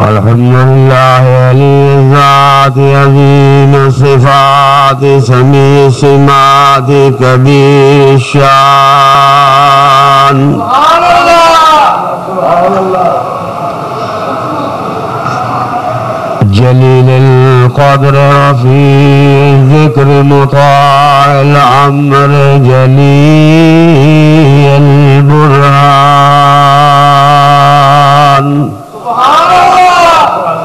الحمد لله علي الذات عظيم الصفات سميع السمات كبير الشان سبحان الله سبحان الله جليل القدر رفيع الذكر مطاع الأمر جليل البرهان سبحان الله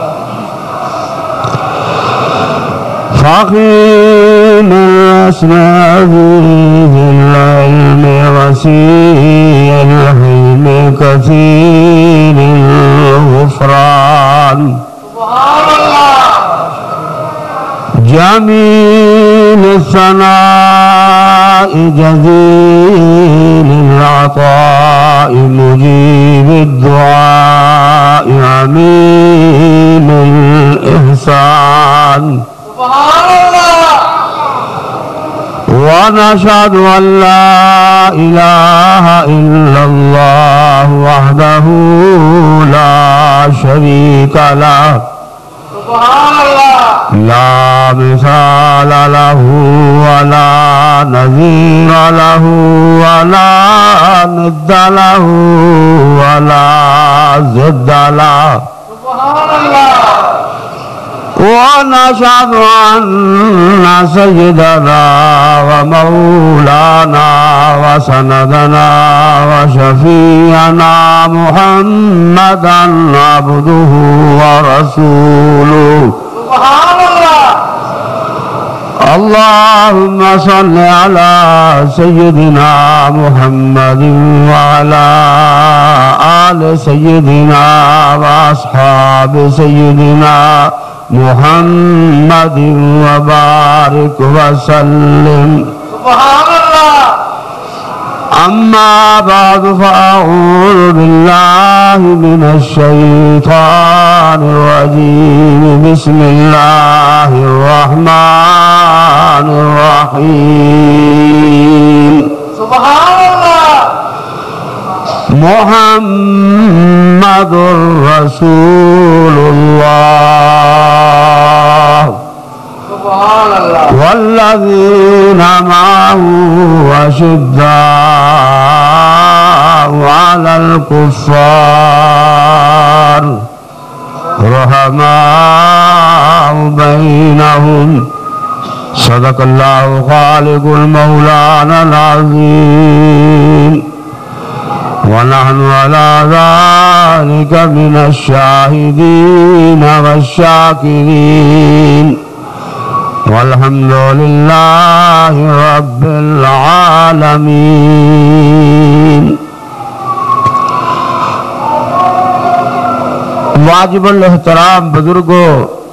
فخيم الأسماء ذي العلم وسيع الحلم كثير الغفران جميل الثناء جزيل العطاء مجيب الدعاء عميم الإحسان سبحان الله ونشهد أن لا إله إلا الله وحده لا شريك له سبحان الله لا مثال له ولا نظير له ولا ند له ولا ضد له سبحان الله ونشهد أن سيدنا ومولانا وسندنا وشفيعنا محمدا عبده ورسوله سبحان الله اللهم صل على سيدنا محمد وعلى آل سيدنا وأصحاب سيدنا محمد وبارك وسلم سبحان الله أما بعد فأعوذ بالله من الشيطان الرجيم بسم الله الرحمن الرحيم سبحان الله محمد رسول الله سبحان الله والذين معه أشداء على الكفار رحماء بينهم صدق الله خالق المولانا العظيم ونحن على ذلك من الشاهدين والشاكرين والحمد لله رب العالمين واجب الاحترام بزرگوں،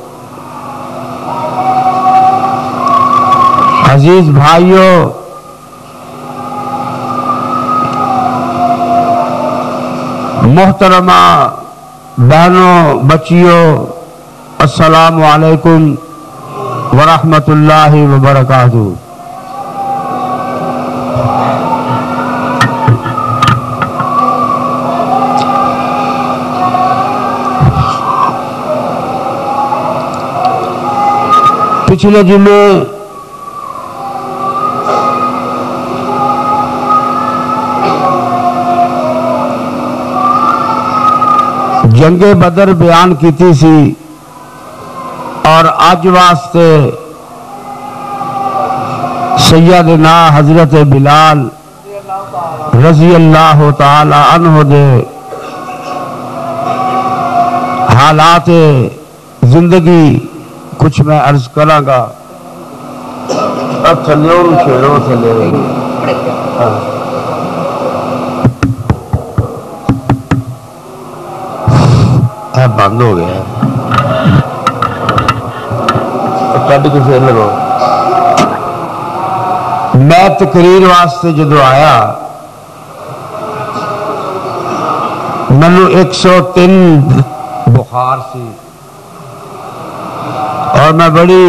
عزیز بھائیوں، محترمہ بہنوں، بچیوں، السلام علیکم ورحمۃ اللہ وبرکاتہ۔ پچھلے جمعے جنگ بدر بیان کیتی سی اور آج واسطے سیدنا حضرت بلال رضی اللہ تعالی عنہ دے حالات زندگی کچھ میں عرض کراں گا۔ اب تھلیوں چھیڑو تھلے بند ہو گیا، کٹ کے پھر لگو۔ میں تقریر واسطے جدو آیا مینو 103 بخار سی اور میں بڑی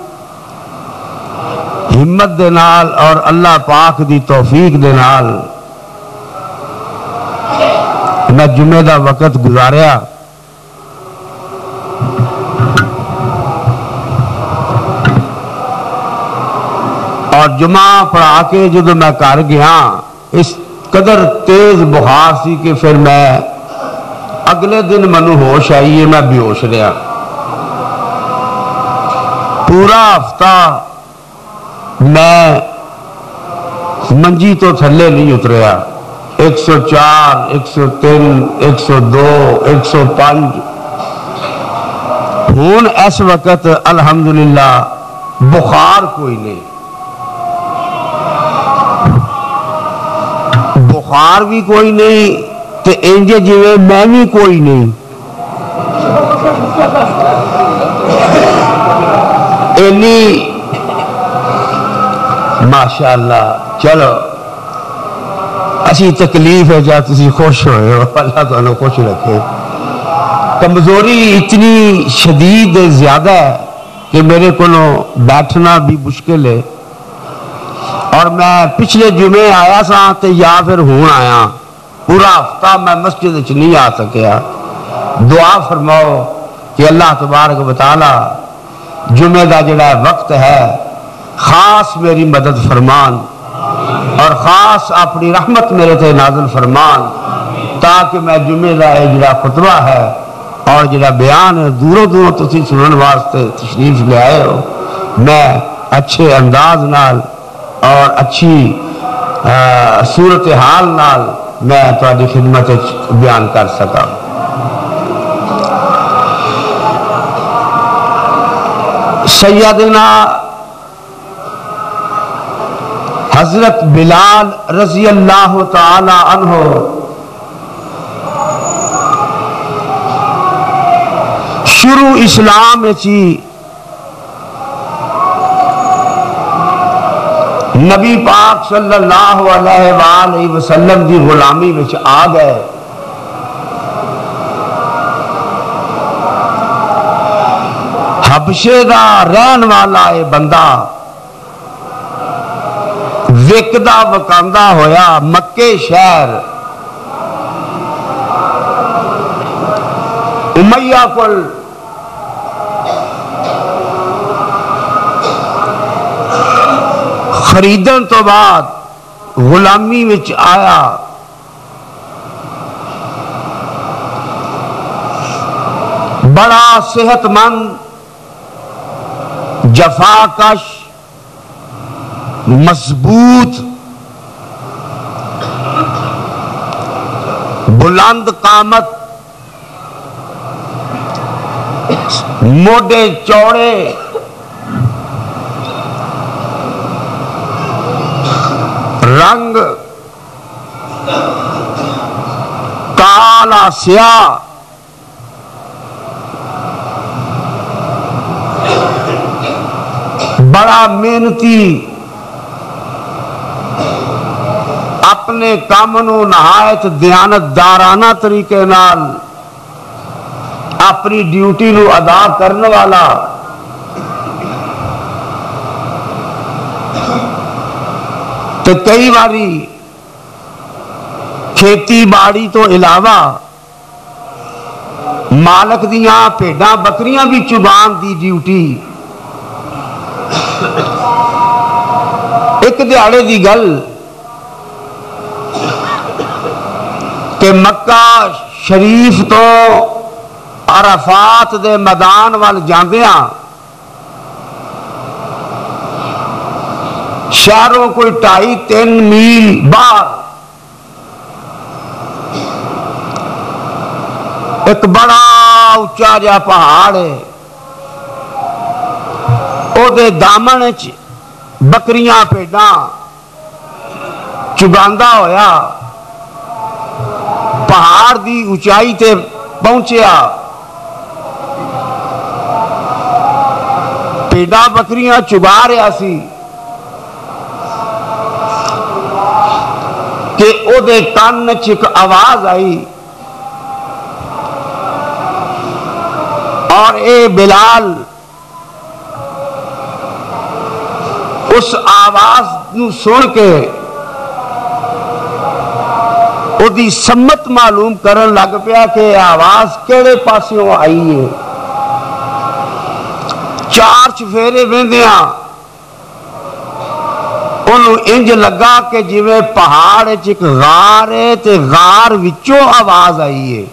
ہمت دے نال اور اللہ پاک دی توفیق دے نال میں جمعے دا وقت گزاریا اور جمعہ پڑھا کے جدو میں گھر گیا اس قدر تیز بخار سی کہ پھر میں اگلے دن منو ہوش آئی ہے، میں بے ہوش رہا پورا ہفتہ، میں منجی تو تھلے نہیں اتریا، 104 103 102 105 ہون اس وقت الحمدللہ بخار کوئی نہیں، بخار بھی کوئی نہیں تے انجے جویں میں بھی کوئی نہیں، اینی ماشاءاللہ۔ چلو اسی تکلیف ہے جا تسی خوش ہوئے ہو، اللہ تعالیٰ خوش رکھے۔ کمزوری اتنی شدید زیادہ ہے کہ میرے کو بیٹھنا بھی مشکل ہے، اور میں پچھلے جمعے آیا سا تے یا پھر ہون آیا، پورا ہفتہ میں مسجد وچ نہیں آ سکیا۔ دعا فرماؤ کہ اللہ تبارک و تعالی جمعے دا جڑا وقت ہے خاص میری مدد فرمان، اور خاص اپنی رحمت میرے تے نازل فرمان، تاکہ میں جمعے دا جڑا خطبہ ہے اور جڑا بیان ہے دوروں دوروں تسی سنن واسطے تشریف لے آئے ہو، میں اچھے انداز نال اور اچھی صورتحال نال میں تہاڈی خدمت بیان کر سکا۔ سیدنا حضرت بلال رضی اللہ تعالی عنہ شروع اسلام چی نبی پاک صلی اللہ علیہ وآلہ وسلم دی غلامی وچ آ گئے۔ حبشے دا رہن والا اے بندہ وکدا وکاندہ ہویا مکے شہر امیہ کل خریدن تو بعد غلامی وچ آیا، بڑا صحت مند، جفاکش، مضبوط، بلند قامت، موڈے چوڑے، رنگ کالا سیاہ، بڑا محنتی، اپنے کام نو نہایت دیانتدارانہ طریقے نال اپنی ڈیوٹی نو ادا کرنے والا، تو کئی باری کھیتی باڑی تو علاوہ مالک دیاں بھیڈاں بکریاں بھی چبان دی ڈیوٹی۔ ایک دیہاڑے دی گل کہ مکہ شریف تو عرفات دے میدان وال جاندیاں شہروں کوئی 2.5-3 میل باہر ایک بڑا اونچا جا پہاڑ ہے، او دے دامن وچ بکریاں بھیڈاں چگاندہ ہویا پہاڑ دی اونچائی تے پہنچیا، بھیڈاں بکریاں چگا رہا سی کہ او دے کان وچ ایک آواز آئی، اور اے بلال اس آواز نو سن کے او دی سمت معلوم کرن لگ پیا کہ آواز کیڑے پاسیوں آئی ہے۔ 4 چفیرے ویندیاں انہوں انج لگا کہ جویں پہاڑ ایک غار ہے تے غار وچوں آواز آئی ہے.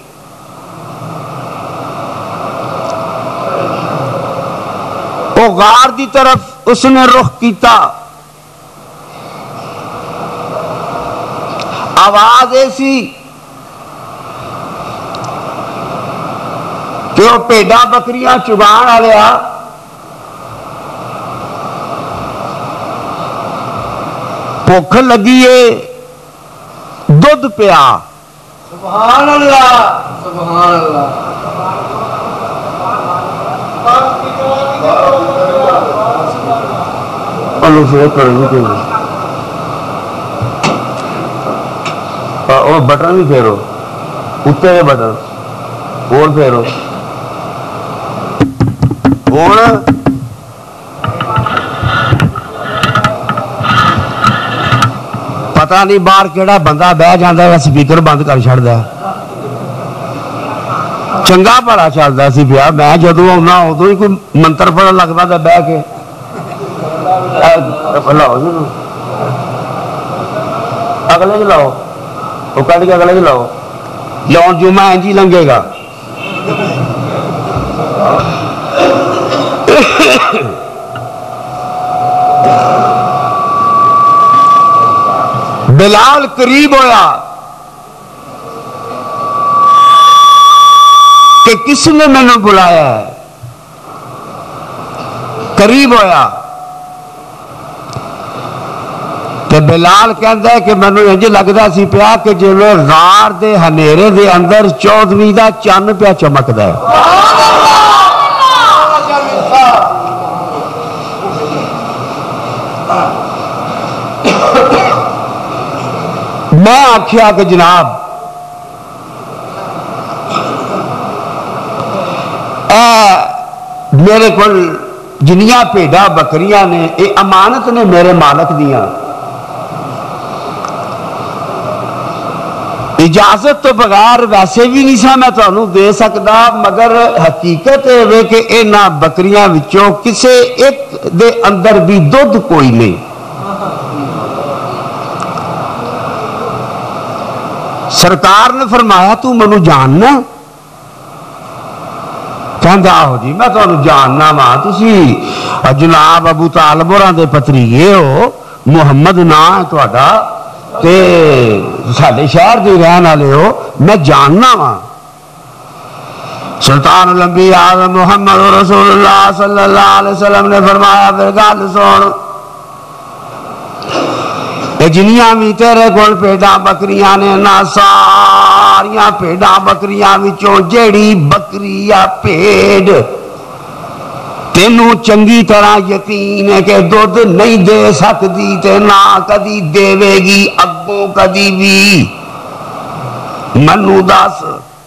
وہ غار دی طرف اس نے رخ کیتا. آواز ایسی کہ وہ پیڈا بکریاں چگان آ لیا بھوک لگی ہے دودھ پیا. سبحان اللہ سبحان اللہ. اور بٹن بھی پھیرو اتنے کے بٹن اور پھیرو ہوں پتا نہیں باہر کہڑا بندہ بہ جانا ہے سپیکر بند کر چڑھتا ہے. چنگا بڑا چلتا سی پیا. میں جدو آنا ادو ہی کوئی منتر پڑھن لگتا تھا بہ کے. اگلے چ لاؤ وہ کٹ کے اگلے چ لاؤ لاؤ جمعہ انج ہی لنگے گا. بلال قریب ہویا کہ کس نے میں نے بلایا ہے. قریب ہویا کہ بلال کہندا ہے کہ میں نے انج لگدا سی پیا کہ جویں غار دے ہنیرے دے اندر 14ویں دا چن پیا چمکدا ہے. میں آکھیا کہ جناب میرے کو جنیاں پیڈا بکریاں نے یہ امانت نے میرے مالک دیاں. اجازت تو بغیر ویسے بھی نہیں سا میں تمہیں دے سکتا مگر حقیقت ہے کہ انہاں بکریاں وچوں کسے ایک دے اندر بھی دودھ کوئی نہیں. سرکار نے فرمایا تو منو جاننا؟ کہندا آہو جی میں تمہیں جاننا وا تسی جناب ابو طالب ہوراں دے پتریے ہو محمد نام ہے تہاڈا تے ساڈے شہر دے رہن والے ہو میں جاننا وا. سلطان الانبیاء محمد رسول اللہ صلی اللہ علیہ وسلم نے فرمایا پھر گل سن جنیاں بھی تیرے کول پیڈاں بکریاں نے نہ ساریاں پیڈاں بکریاں وچوں جیڑی بکری یا پیڈ تینوں چنگی طرح یقین ہے کہ دودھ نہیں دے سکتی تے نہ کدی دے گی اگوں کدی بھی منو دس.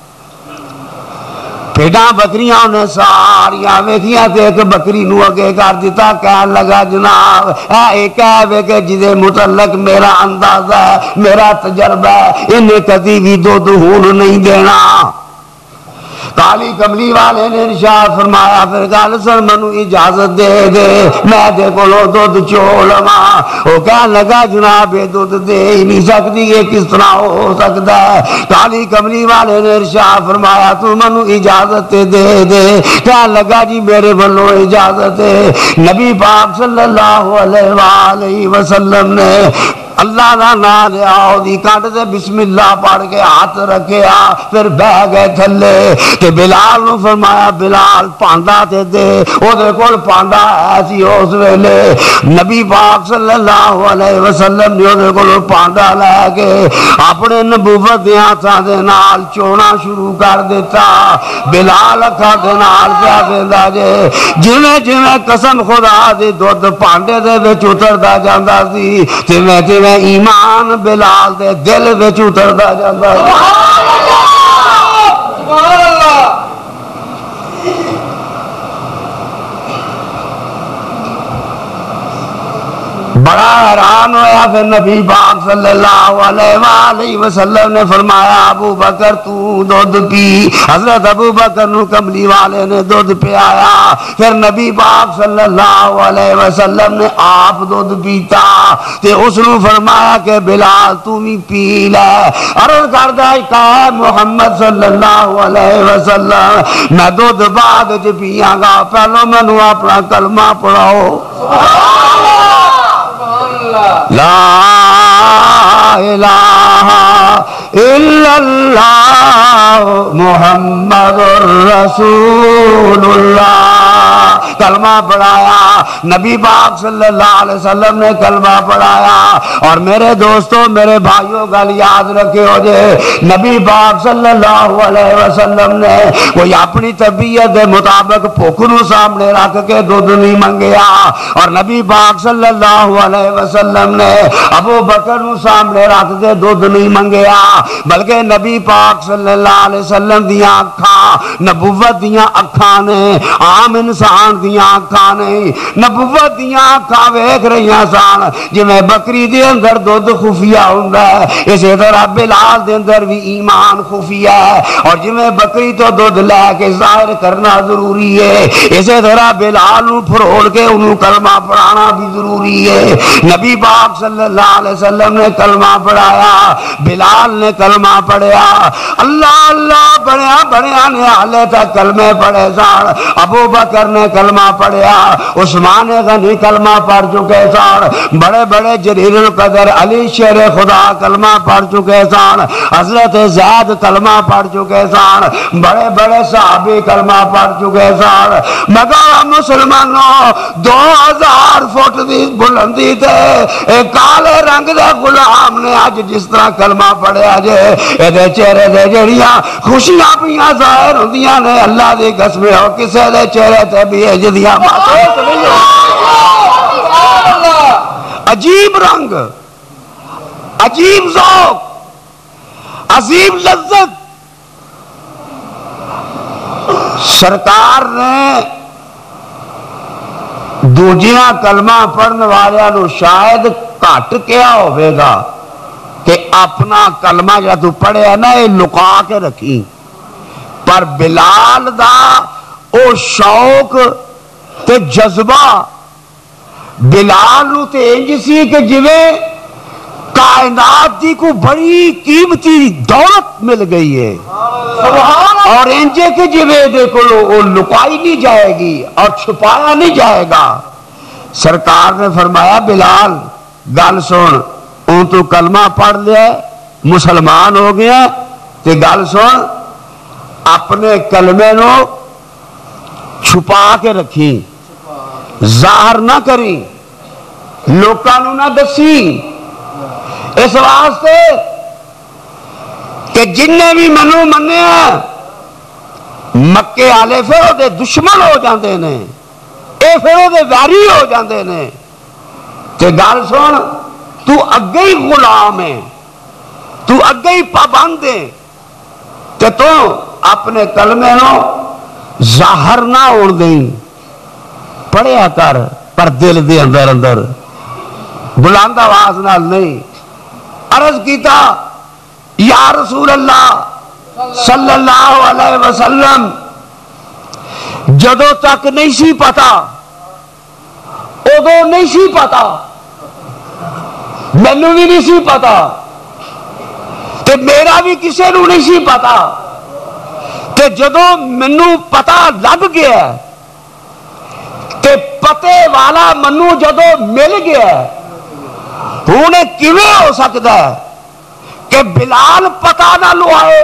پیڈاں بکریاں نے ساریاں ویکھیاں تے ایک بکری نو اگے کر دیتا. کہن لگا جناب اے کہے کہ جدے متعلق میرا اندازہ ہے میرا تجربہ ہے انہیں کدی بھی دودھ ہون نہیں دینا. کالی کملی والے نے ارشاد فرمایا پھر گل سن منو اجازت دے دے میں دے کولوں دودھ چو لواں. وہ کہن لگا جناب یہ دودھ دے ہی نہیں سکتی یہ کس طرح ہو سکتا ہے. کالی کملی والے نے ارشاد فرمایا تو منو اجازت دے دے. کہن لگا جی میرے ولوں اجازت ہے. نبی پاک صلی اللہ علیہ وآلہ وسلم نے اللہ کا نام لیا دی کٹ سے بسم اللہ پڑھ کے ہاتھ رکھیا پھر بہ گئے تھلے تے بلال نو فرمایا بلال پانڈا تے دے. او دے کول پانڈا ہے سی اس ویلے. نبی پاک صلی اللہ علیہ وسلم نے او دے کول پانڈا لے کے اپنے نبوت دے ہاتھاں دے نال چونا شروع کر دیتا. بلال اکھاں دے نال پیا دیندا جے جویں جویں قسم خدا دی دودھ پانڈے دے وچ اتردا جاندا سی تیویں تیویں ایمان بلال دے دل وچ اتردا جاندا. سبحان اللہ. بڑا حیران اعلان ہوا پھر نبی پاک صلی اللہ علیہ وآلہ وسلم نے فرمایا ابو بکر تو دودھ پی. حضرت ابو بکر نو کملی والے نے دودھ پلایا. پھر نبی پاک صلی اللہ علیہ وسلم نے آپ دودھ پیتا تے اس نو فرمایا کہ بلال تو بھی پی لے. عرض کردہ کہا محمد صلی اللہ علیہ وسلم میں دودھ بعد چ پیاں گا, پہلو مینوں اپنا کلمہ پڑھاؤ. لا الہ الا اللہ محمد الرسول اللہ. کلمہ پڑھایا نبی پاک صلی اللہ علیہ وسلم نے کلمہ پڑھایا. اور میرے دوستوں میرے بھائیوں گل یاد رکھے ہو جے نبی پاک صلی اللہ علیہ وسلم نے کوئی اپنی طبیعت کے مطابق بھوک نو سامنے رکھ کے دودھ نہیں منگیا. اور نبی پاک صلی اللہ علیہ وسلم نے ابو بکر نو سامنے رکھ کے دودھ نہیں منگیا, بلکہ نبی پاک صلی اللہ علیہ وسلم دیاں اکھاں نبوت دیاں اکھاں نے, عام انسان دیاں اکھاں نہیں. نبوت دیاں اکھاں ویکھ رہیاں سان جویں بکری دے اندر دودھ خفیہ ہوندا ہے, اسی طرح بلال دے اندر بھی ایمان خفیہ ہے. اور جویں بکری تو دودھ لے کے ظاہر کرنا ضروری ہے, اسی طرح بلال نو پھروڑ کے انہوں کلمہ پڑھانا بھی ضروری ہے. نبی پاک صلی اللہ علیہ وسلم نے کلمہ پڑھایا, بلال نے کلمہ پڑھیا. اللہ اللہ بڑھیا نے حالے تک کلمے پڑھے سان. ابو بکر نے کلمہ پڑھیا, عثمان غنی کلمہ پڑھ چکے سان, بڑے بڑے جلیل القدر علی شیر خدا کلمہ پڑھ چکے سان, حضرت زید کلمہ پڑھ چکے سان, بڑے بڑے صحابی کلمہ پڑھ چکے سان. مگر مسلمانوں 2000 فٹ دی بلندی تے ایک کالے رنگ دے غلام نے آج جس طرح کلمہ پڑھیا جے اے چہرے دے جڑیاں خوشیاں پیاں ظاہر ہوندیاں نے, اللہ دی قسم ہو کسے دے چہرے تے بھی اجدیاں باتیں نہیں ہو. عجیب رنگ, عجیب ذوق, عظیم لذت. سرکار نے دوجیاں کلمہ پڑھنے والیاں نو شاید گھٹ کیا ہوئے گا کہ اپنا کلمہ جا تو پڑھے ہے نا یہ لکا کے رکھی, پر بلال دا او شوق تے جذبہ بلال نو تے انج سی کہ جویں کائنات دی کو بڑی قیمتی دولت مل گئی ہے, اور انجے کے جویں دیکھو وہ لکائی نہیں جائے گی اور چھپایا نہیں جائے گا. سرکار نے فرمایا بلال گل سن, اون تو کلمہ پڑھ لیا مسلمان ہو گیا تے گل سن, اپنے کلمے نو چھپا کے رکھی, ظاہر نہ کری, لوکاں نہ دسی, اس واسطے کہ جن نے بھی منو منیا مکے والے پھر وہ دشمن ہو جاندے نے, اے پھر وہ ویری ہو جاندے نے. تے گل سن تو اگے ہی غلام ہے, تو اگے ہی پابند ہے, تے تو اپنے کلمے نو ظاہر نہ ہون دیں, پڑھیا کر پر دل دے اندر اندر بلند آواز نال نہیں. عرض کیتا یا رسول اللہ صلی اللہ علیہ وسلم جدو تک نہیں سی پتا ادو نہیں سی پتا, مینوں بھی نہیں سی پتا تے میرا بھی کسے نو نہیں سی پتا, تے جدو مینوں پتا لگ گیا تے پتے والا منوں جدو مل گیا انہیں کیویں ہو سکتا ہے کہ بلال پتا نہ لوائے,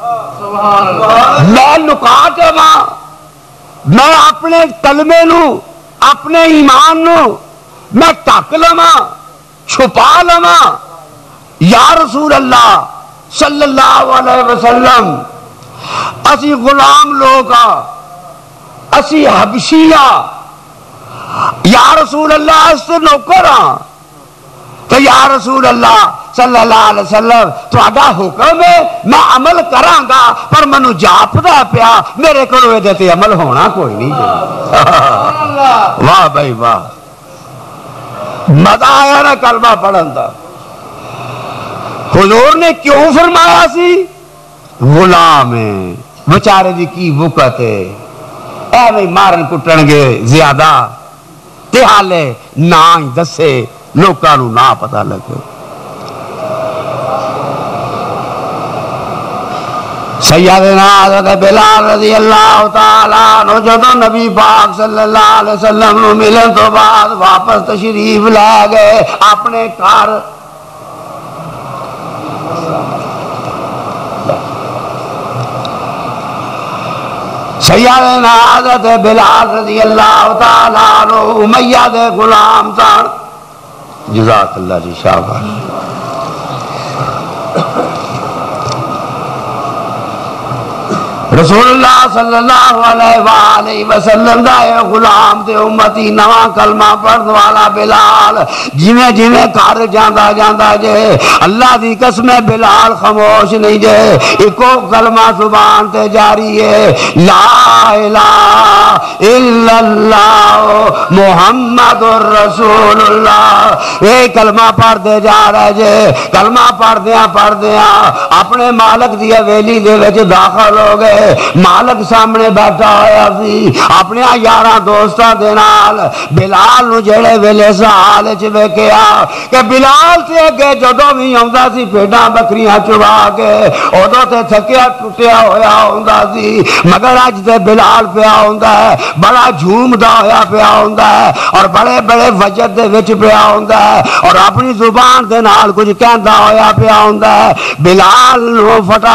میں لکا کے ماں, میں اپنے کلمے نو اپنے ایمان نو میں ٹک لواں چھپا لواں. یا رسول اللہ صلی اللہ علیہ وسلم اسی غلام لوگ اسی حبشیہ, یا رسول اللہ اس سے نوکر ہاں, تو یا رسول اللہ صلی اللہ علیہ وسلم تہاڈا حکم ہے میں عمل کراں گا, پر منو جاپدا پیا میرے کولوں اے تے عمل ہونا کوئی نہیں. واہ بھائی واہ, مزہ آیا نا کلمہ پڑھن دا. حضور نے کیوں فرمایا سی؟ غلام ہے بچارے دی کی وقت ہے، ایویں مارن کٹن گے زیادہ تے حالے نہ دسے لوکاں نوں نہ پتہ لگے. سیدنا حضرت بلال رضی اللہ تعالیٰ عنہ جدوں نبی پاک صلی اللہ علیہ وسلم نوں ملن تو بعد واپس تشریف لے گئے اپنے گھر. سیدنا حضرت بلال رضی اللہ تعالیٰ عنہ امیہ دے غلام سن. جزاک اللہ جی شاباش. رسول اللہ صلی اللہ علیہ وآلہ وسلم دا اے غلام تے امتی نواں کلمہ پڑھن والا بلال جویں جویں گھر جاندا جاندا جے اللہ دی قسم بلال خاموش نہیں جے ایکو کلمہ زبان تے جاری ہے لا الہ الا اللہ محمد رسول اللہ. اے کلمہ پڑھ دے جا رہے جے. کلمہ پڑھ دیاں اپنے مالک دی حویلی دے وچ داخل ہو گئے. مالک سامنے بیٹھا ہویا سی اپنے یاراں دوستاں دے نال. بلال نو جڑے ویلے سال وچ ویکھیا کہ بلال تے اگے جدوں وی آوندا سی بھیڈاں بکریاں چوا کے اودوں تے تھکیا ٹٹیا ہویا ہوندا سی، مگر اج تے بلال پیا ہوندا ہے بڑا جھومدا ہویا پیا ہوندا ہے اور بڑے بڑے وجد دے وچ پیا ہوندا ہے اور اپنی زبان دے نال کچھ کہندا ہویا پیا ہوندا ہے. بلال نو فٹا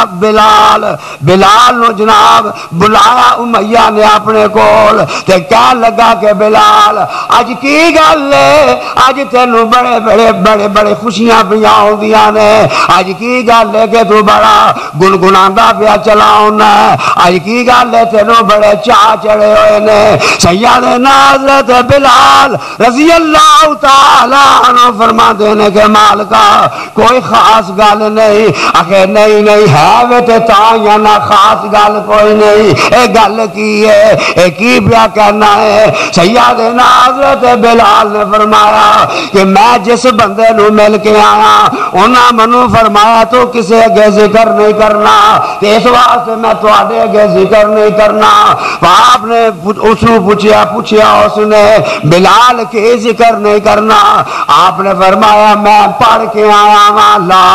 بلال نو جناب بلایا امیہ نے اپنے کول تے کہن لگا کہ بلال اج کی گل ہے؟ اج تینوں بڑے خوشیاں پیاں ہوندیاں نے. اج کی گل ہے کہ تو بڑا گنگناندا پیا چلا ہونا ہے؟ اج کی گل ہے تینوں بڑے چاہ چڑھے ہوئے نے؟ سیدنا حضرت بلال رضی اللہ تعالی عنہ فرماتے ہیں کہ مالکا کوئی خاص گل نہیں. آخر نہیں ہے وے تے تاں یا نہ خاص گل کوئی نہیں. اے گل کی ہے؟ اے کی پیا کہنا ہے؟ سیدنا حضرت بلال نے فرمایا کہ میں جس بندے نو مل کے آیا انہاں منو فرمایا تو کسے اگے ذکر نہیں کرنا تے اس واسطے میں تواڈے اگے ذکر نہیں کرنا. آپ نے اس نو پوچھیا اس نے بلال کے ذکر نہیں کرنا؟ آپ نے فرمایا میں پڑھ کے آیا ہاں لا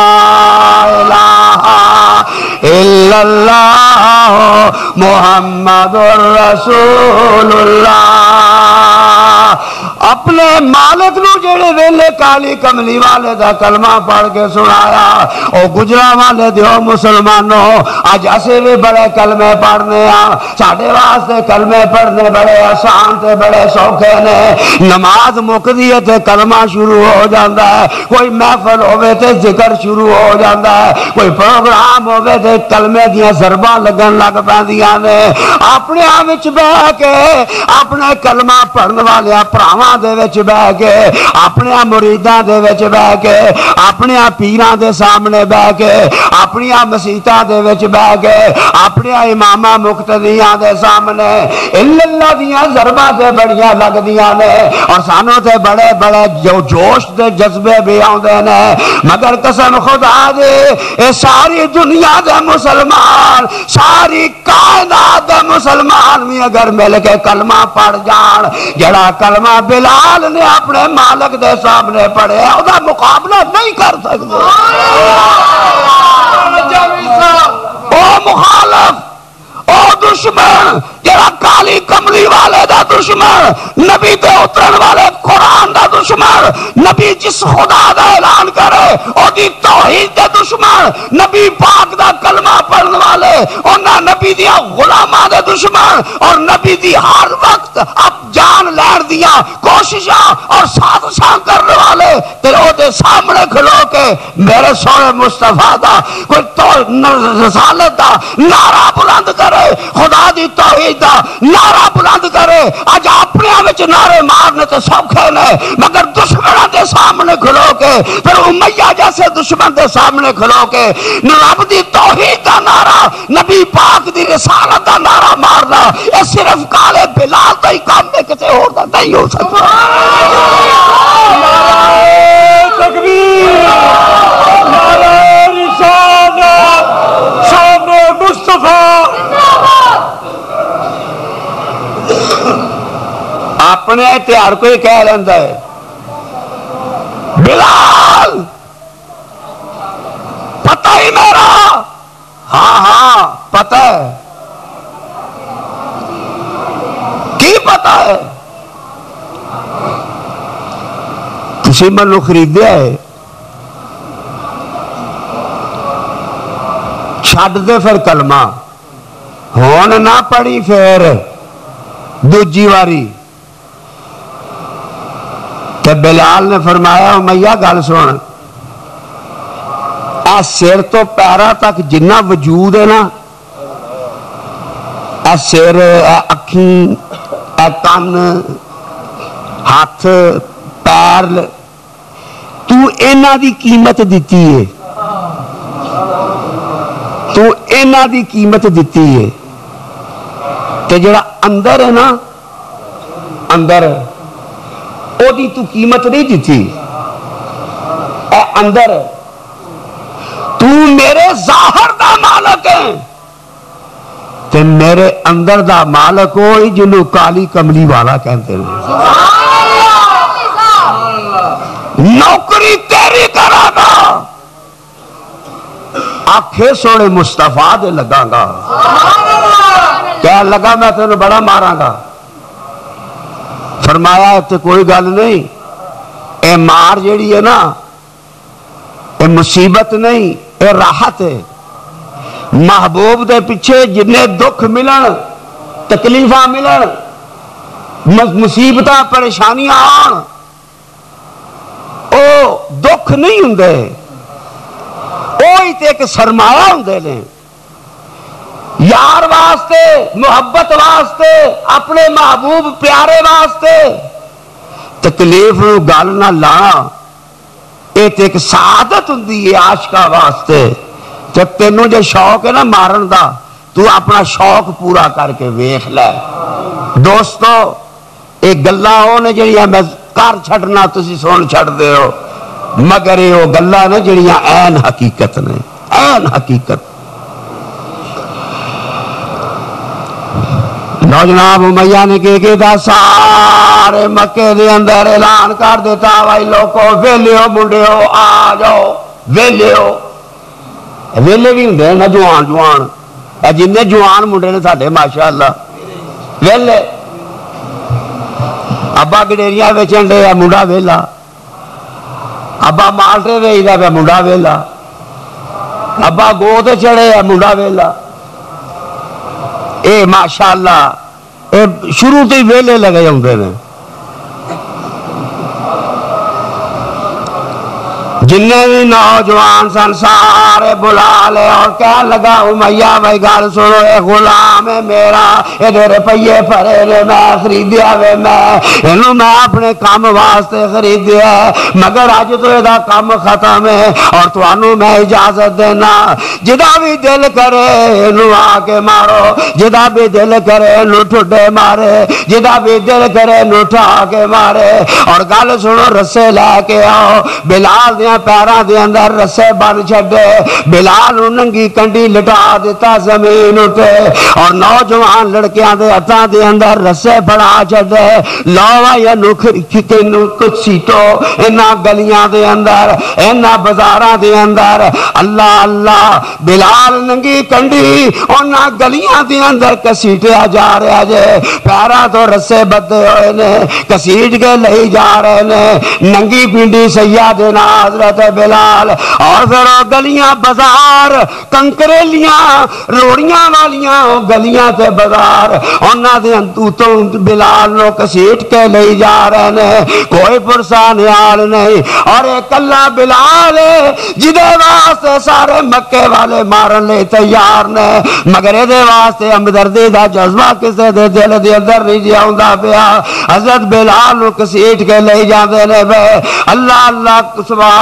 الہ الا اللہ محمد رسول اللہ. اپنے مالک نو جڑے ویلے کالی کملی والے دا کلمہ پڑھ کے سنایا او گجرا والے دیو مسلمانوں اج اسے بھی بڑے کلمے پڑھنے ہاں. ساڈے واسطے کلمے پڑھنے بڑے آسان تے بڑے سوکھے نے. نماز مکدی ہے تے کلمہ شروع ہو جاندا ہے. کوئی محفل ہوے تے ذکر شروع ہو جاندا ہے. کوئی پروگرام ہوے تے کلمے دیاں ضرباں لگن لگ پیندیاں نے. اپنے وچ بیٹھ کے اپنے کلمہ پڑھن والے پراواں دے وچ بیٹھ کے اپنے مریداں دے وچ بیٹھ کے اپنے پیراں دے سامنے بیٹھ کے اپنی مسیتاں دے وچ بیٹھ کے اپنے اماماں مقتدیاں دے سامنے اللہ دیاں ضرباں تے بڑیاں لگدیاں نے اور سانوں تے بڑے بڑے جو جوش دے جذبے بھی آوندے نے. مگر قسم خدا دے اے ساری دنیا دے مسلمان ساری کائنات دے مسلمان بھی اگر مل کے کلمہ پڑھ جان جڑا کلمہ بلال نے اپنے مالک دے سامنے پڑھے او دا مقابلہ نہیں کر سکتے. او مخالف او دشمن جڑا کالی کملی والے دا دشمن نبی تے اترن والے قرآن دا دشمن نبی جس خدا دا اعلان کرے او دی توحید دے دشمن نبی پاک دا کلمہ پڑھن والے انہاں نبی دیا غلاماں دے دشمن اور نبی دی ہر وقت اب جان لین دیا کوششاں اور سازشاں کرنے والے تے او دے سامنے کھلو کے میرے سونے مصطفیٰ دا کوئی تو رسالت دا نعرہ بلند کرے خدا دی توحید دا نعرہ بلند کرے. اج اپنے وچ نعرے مارنے تے سوکھے نے مگر دشمناں دے سامنے کھلو کے پھر امیہ جیسے دشمن دے سامنے کھلو کے رب دی توحید دا نعرہ نبی پاک دی رسالت دا نعرہ مارنا یہ صرف کالے بلال دا ہی کام ہے کسی اور دا نہیں ہو سکتا. اپنے اتہار کو ہی کہہ لینا ہے بلال پتہ ہی میرا، ہاں ہاں پتہ ہے، کی پتہ ہے؟ کسی منو خریدیا ہے، چھڈ دے پھر کلمہ، ہون نہ پڑھی پھر دوجی واری۔ تو بلال نے فرمایا امیہ گل سن، اے سر تو پیرا تک جنہ وجود ہے نا، اے سر، اے اکھیں، اے کن، ہاتھ، پیر، تو اینا دی قیمت دیتی ہے، تو اینا دی قیمت دیتی ہے، تے جڑا اندر ہے نا، اندر او دی تو قیمت نہیں دیتی، اے اندر تو میرے ظاہر دا مالک ہے تے میرے اندر دا مالک ہوئی جنہوں کالی کملی والا کہتے ہیں۔ نوکری تیری کرا گا، آنکھیں سوڑے مصطفیٰ دے لگا گا، کیا لگا میں تینوں بڑا مارا گا؟ فرمایا تے کوئی گل نہیں، اے مار جیڑی ہے نا، اے مصیبت نہیں، اے راحت ہے۔ محبوب دے پیچھے جنہیں دکھ ملن، تکلیفہ ملن، مصیبتہ پریشانیاں آن، او دکھ نہیں ہوندے، اوہی تے ایک سرمایہ ہوندے لیں، یار واسطے، محبت واسطے، اپنے محبوب پیارے واسطے تکلیف نو گل نہ لانا، یہ ایک سعادت ہوندی ہے عاشقاں واسطے۔ جب تینوں جو شوق ہے نا مارن دا، تو اپنا شوق پورا کر کے ویکھ لے۔ دوستو ایک گلاں ہو نے جڑیاں میں کر چھڈنا تسی سن چھڈ دے ہو، مگر یہ وہ گلاں نے جڑیاں عین حقیقت نے، عین حقیقت۔ جناب امیہ نے کہ سارے مکے دے اندر اعلان کر دیتا بھائی لوگو ویلے ہو منڈے ہو آ جاؤ، ویلے ہو، ویلے بھی ہوندے نا جوان جوان، جن جوان منڈے نے ساڈے ماشاءاللہ ویلے، ابا گڈیریاں ویچن ڈے ہے منڈا ویلا، ابا مالٹے ویچدا پیا منڈا ویلا، ابا گو تے چڑھے ہے منڈا ویلا۔ اے ماشاءاللہ اے شروع تو ہی ویلے لگے ہوندے نے۔ جنہیں بھی نوجوان سن سارے بلا لے اور کہنے لگا امیہ بھائی گل سنو، اے غلام ہے میرا، یہ روپیے پھرے نے میں خریدیا وے، میں اپنے کام واسطے خریدیا ہے، مگر اج تو یہ کام ختم ہے اور تانوں میں اجازت دینا، جدا بھی دل کرے انہوں آ کے مارو، جدا بھی دل انہوں انہوں ٹھڈے مارے، جدا بھی دل کرے انہوں ٹھا کے مارے، اور گل سنو رسے لے کے آؤ۔ بلال دیاں پیراں دے اندر رسے بن چھڈے، بلال ننگی کنڈی لٹا دیتا زمین اٹھے، اور نوجوان لڑکیاں دے ہتھاں دے اندر رسے پڑا چھڈے، لاوا یا کچھ سیٹو انہاں گلیاں دے اندر، انہاں بازاراں دے اندر، اللہ اللہ بلال ننگی کنڈی انہاں گلیاں دے اندر کسیٹیا جا رہا جے، پیراں تو رسے بدے ہوئے نے، کسیٹ کے لئی جا رہے نے، ننگی پنڈی سیدنا حضرت بلال، اور پھر گلیاں بازار کنکریلیاں روڑیاں والیاں گلیاں تے بازار انہاں دے انتوں بلال نو کسیٹ کے لئی جا رہے نے، کوئی پرسا نیال نہیں، اور ایک اللہ بلال جدے واسطے سارے مکے والے مارن لے تیار نے، مگر دے واسطے ہمدردی دا جذبہ کسے دے دل دے اندر نہیں جی آوندا پیا۔ حضرت بلال نو کسیٹ کے لئی جاندے نے، اللہ اللہ سبحان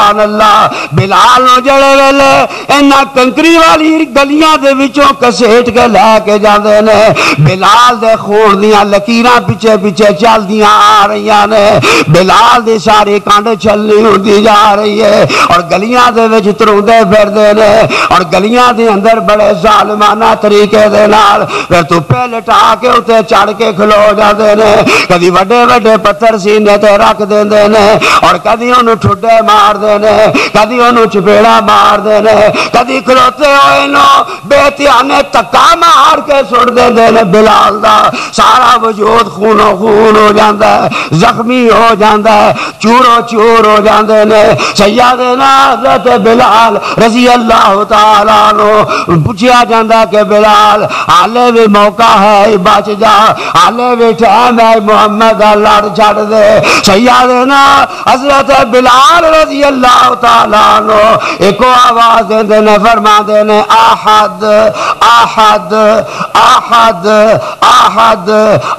سبحان اللہ بلال نو جڑے ویلے اینا کنکری والی گلیاں دے وچوں کسیٹ کے لے کے جاندے نے بلال دے خون دیاں لکیراں پیچھے پیچھے چل دیاں آ رہیاں نے بلال دی ساری کانڈ چلنی ہوندی جا رہی ہے اور گلیاں دے وچ تروندے پھردے نے اور گلیاں دے اندر بڑے ظالمانہ طریقے دے نال پھر تو پہلے ٹا کے اتے چڑھ کے کھلو جاندے نے کدی وڈے وڈے پتھر سینے تے رکھ دیندے نے اور کدی انہوں ٹھڈے مار دینے کدی انہوں چپیڑا مار دینے کدی کھلوتے ہوئے انہوں بے تیانے تکا مار کے سڑ دیندے نے بلال دا سارا وجود خون و خون ہو جاندہ ہے زخمی ہو جاندہ ہے چور و چور ہو جاندے نے سیدنا حضرت بلال رضی اللہ تعالیٰ عنہ پوچھیا جاندہ کہ بلال حالے بھی موقع ہے بچ جا حالے بھی ٹائم ہے محمد اللہ چھڑ دے سیدنا حضرت بلال رضی اللہ تعالیٰ عنہ ایک آواز دے نے فرما دے نے احد احد احد احد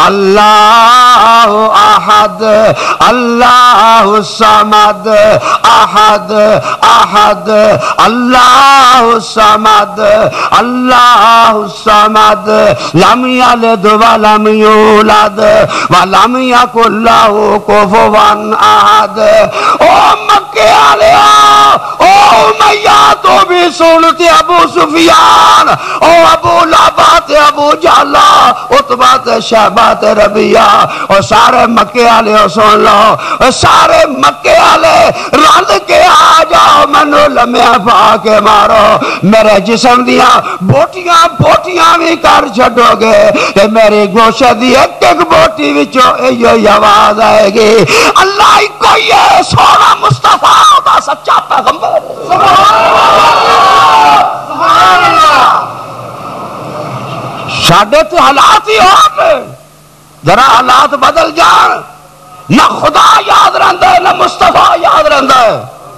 اللہ احد اللہ الصمد احد احد اللہ الصمد اللہ الصمد لم یلد ولم یولد ولم یکن لہ کفوا احد او مکے والیا او امیہ تو بھی سنتے ابو سفیان او ابو لہب ابو جہل عتبہ شیبہ ربیعہ اور سارے مکے والے سن لو سارے مکے والے رل کے آ جاؤ منو لمحہ پا کے مارو میرے جسم دیا بوٹیاں بوٹیاں بھی کر چھڑو گے کہ میری گوشہ دی ایک ایک بوٹی وچو یہ آواز آئے گی اللہ ہی کوئی ہے سونا مصطفیٰ دا سچا پیغمبر سبحان اللہ شاڑے تو حالات ہی ہوتے ذرا حالات بدل جان نہ خدا یاد رہندا ہے نہ مصطفیٰ یاد رہندا ہے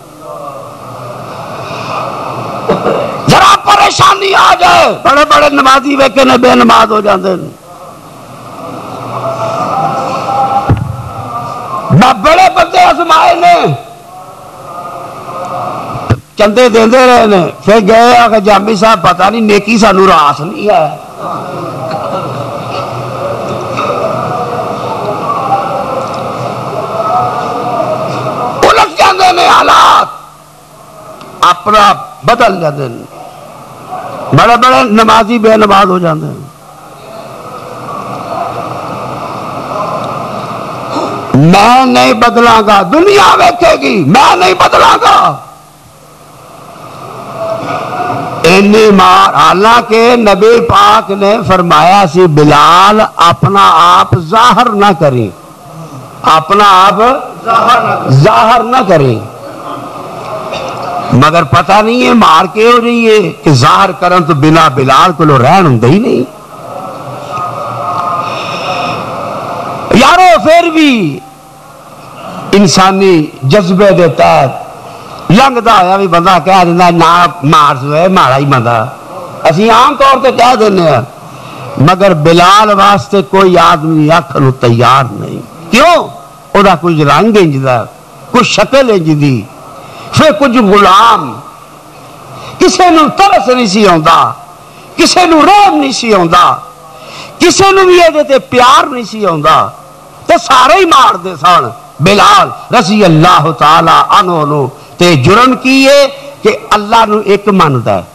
ذرا پریشانی آ جائے بڑے بڑے نمازی ویکھے نے بے نماز ہو جاندے بڑے بندے آزمائے نے چندے دیندے رہے نے پھر گئے آگے جامی صاحب پتہ نہیں نیکی سانو راس نہیں ہے الٹ جاندے نے حالات اپنا بدل جاندے نے بڑے بڑے نمازی بے نماز ہو جاندے ہیں میں نہیں بدلاں گا دنیا ویکھے گی میں نہیں بدلاں گا انی مار حالانکہ نبی پاک نے فرمایا سی بلال اپنا آپ ظاہر نہ کریں اپنا آپ ظاہر نہ کریں مگر پتہ نہیں ہے مار کے ہو رہی ہے کہ ظاہر کرن تو بلا بلال کو لو رہن ہوں ہی نہیں یارو پھر بھی انسانی جذبے دیتا ہے لنگدا ہویا بھی بندہ کہہ دینا نا مار سوئے مارا ہی بندہ اسی عام طور تے کہہ دینے ہیں مگر بلال واسطے کوئی آدمی آکھنو تیار نہیں کیوں او دا کچھ رنگ انجدہ کچھ شکل انجدی پھر کچھ غلام کسے نو ترس نہیں سی ہوندا کسے نو رحم نہیں سی ہوندا کسے نو بھی دیتے پیار نہیں سی ہوندا تے سارے ہی مار دے سان بلال رضی اللہ تعالی عنہ نو تے جرم کیے کہ اللہ نو ایک ماندا ہے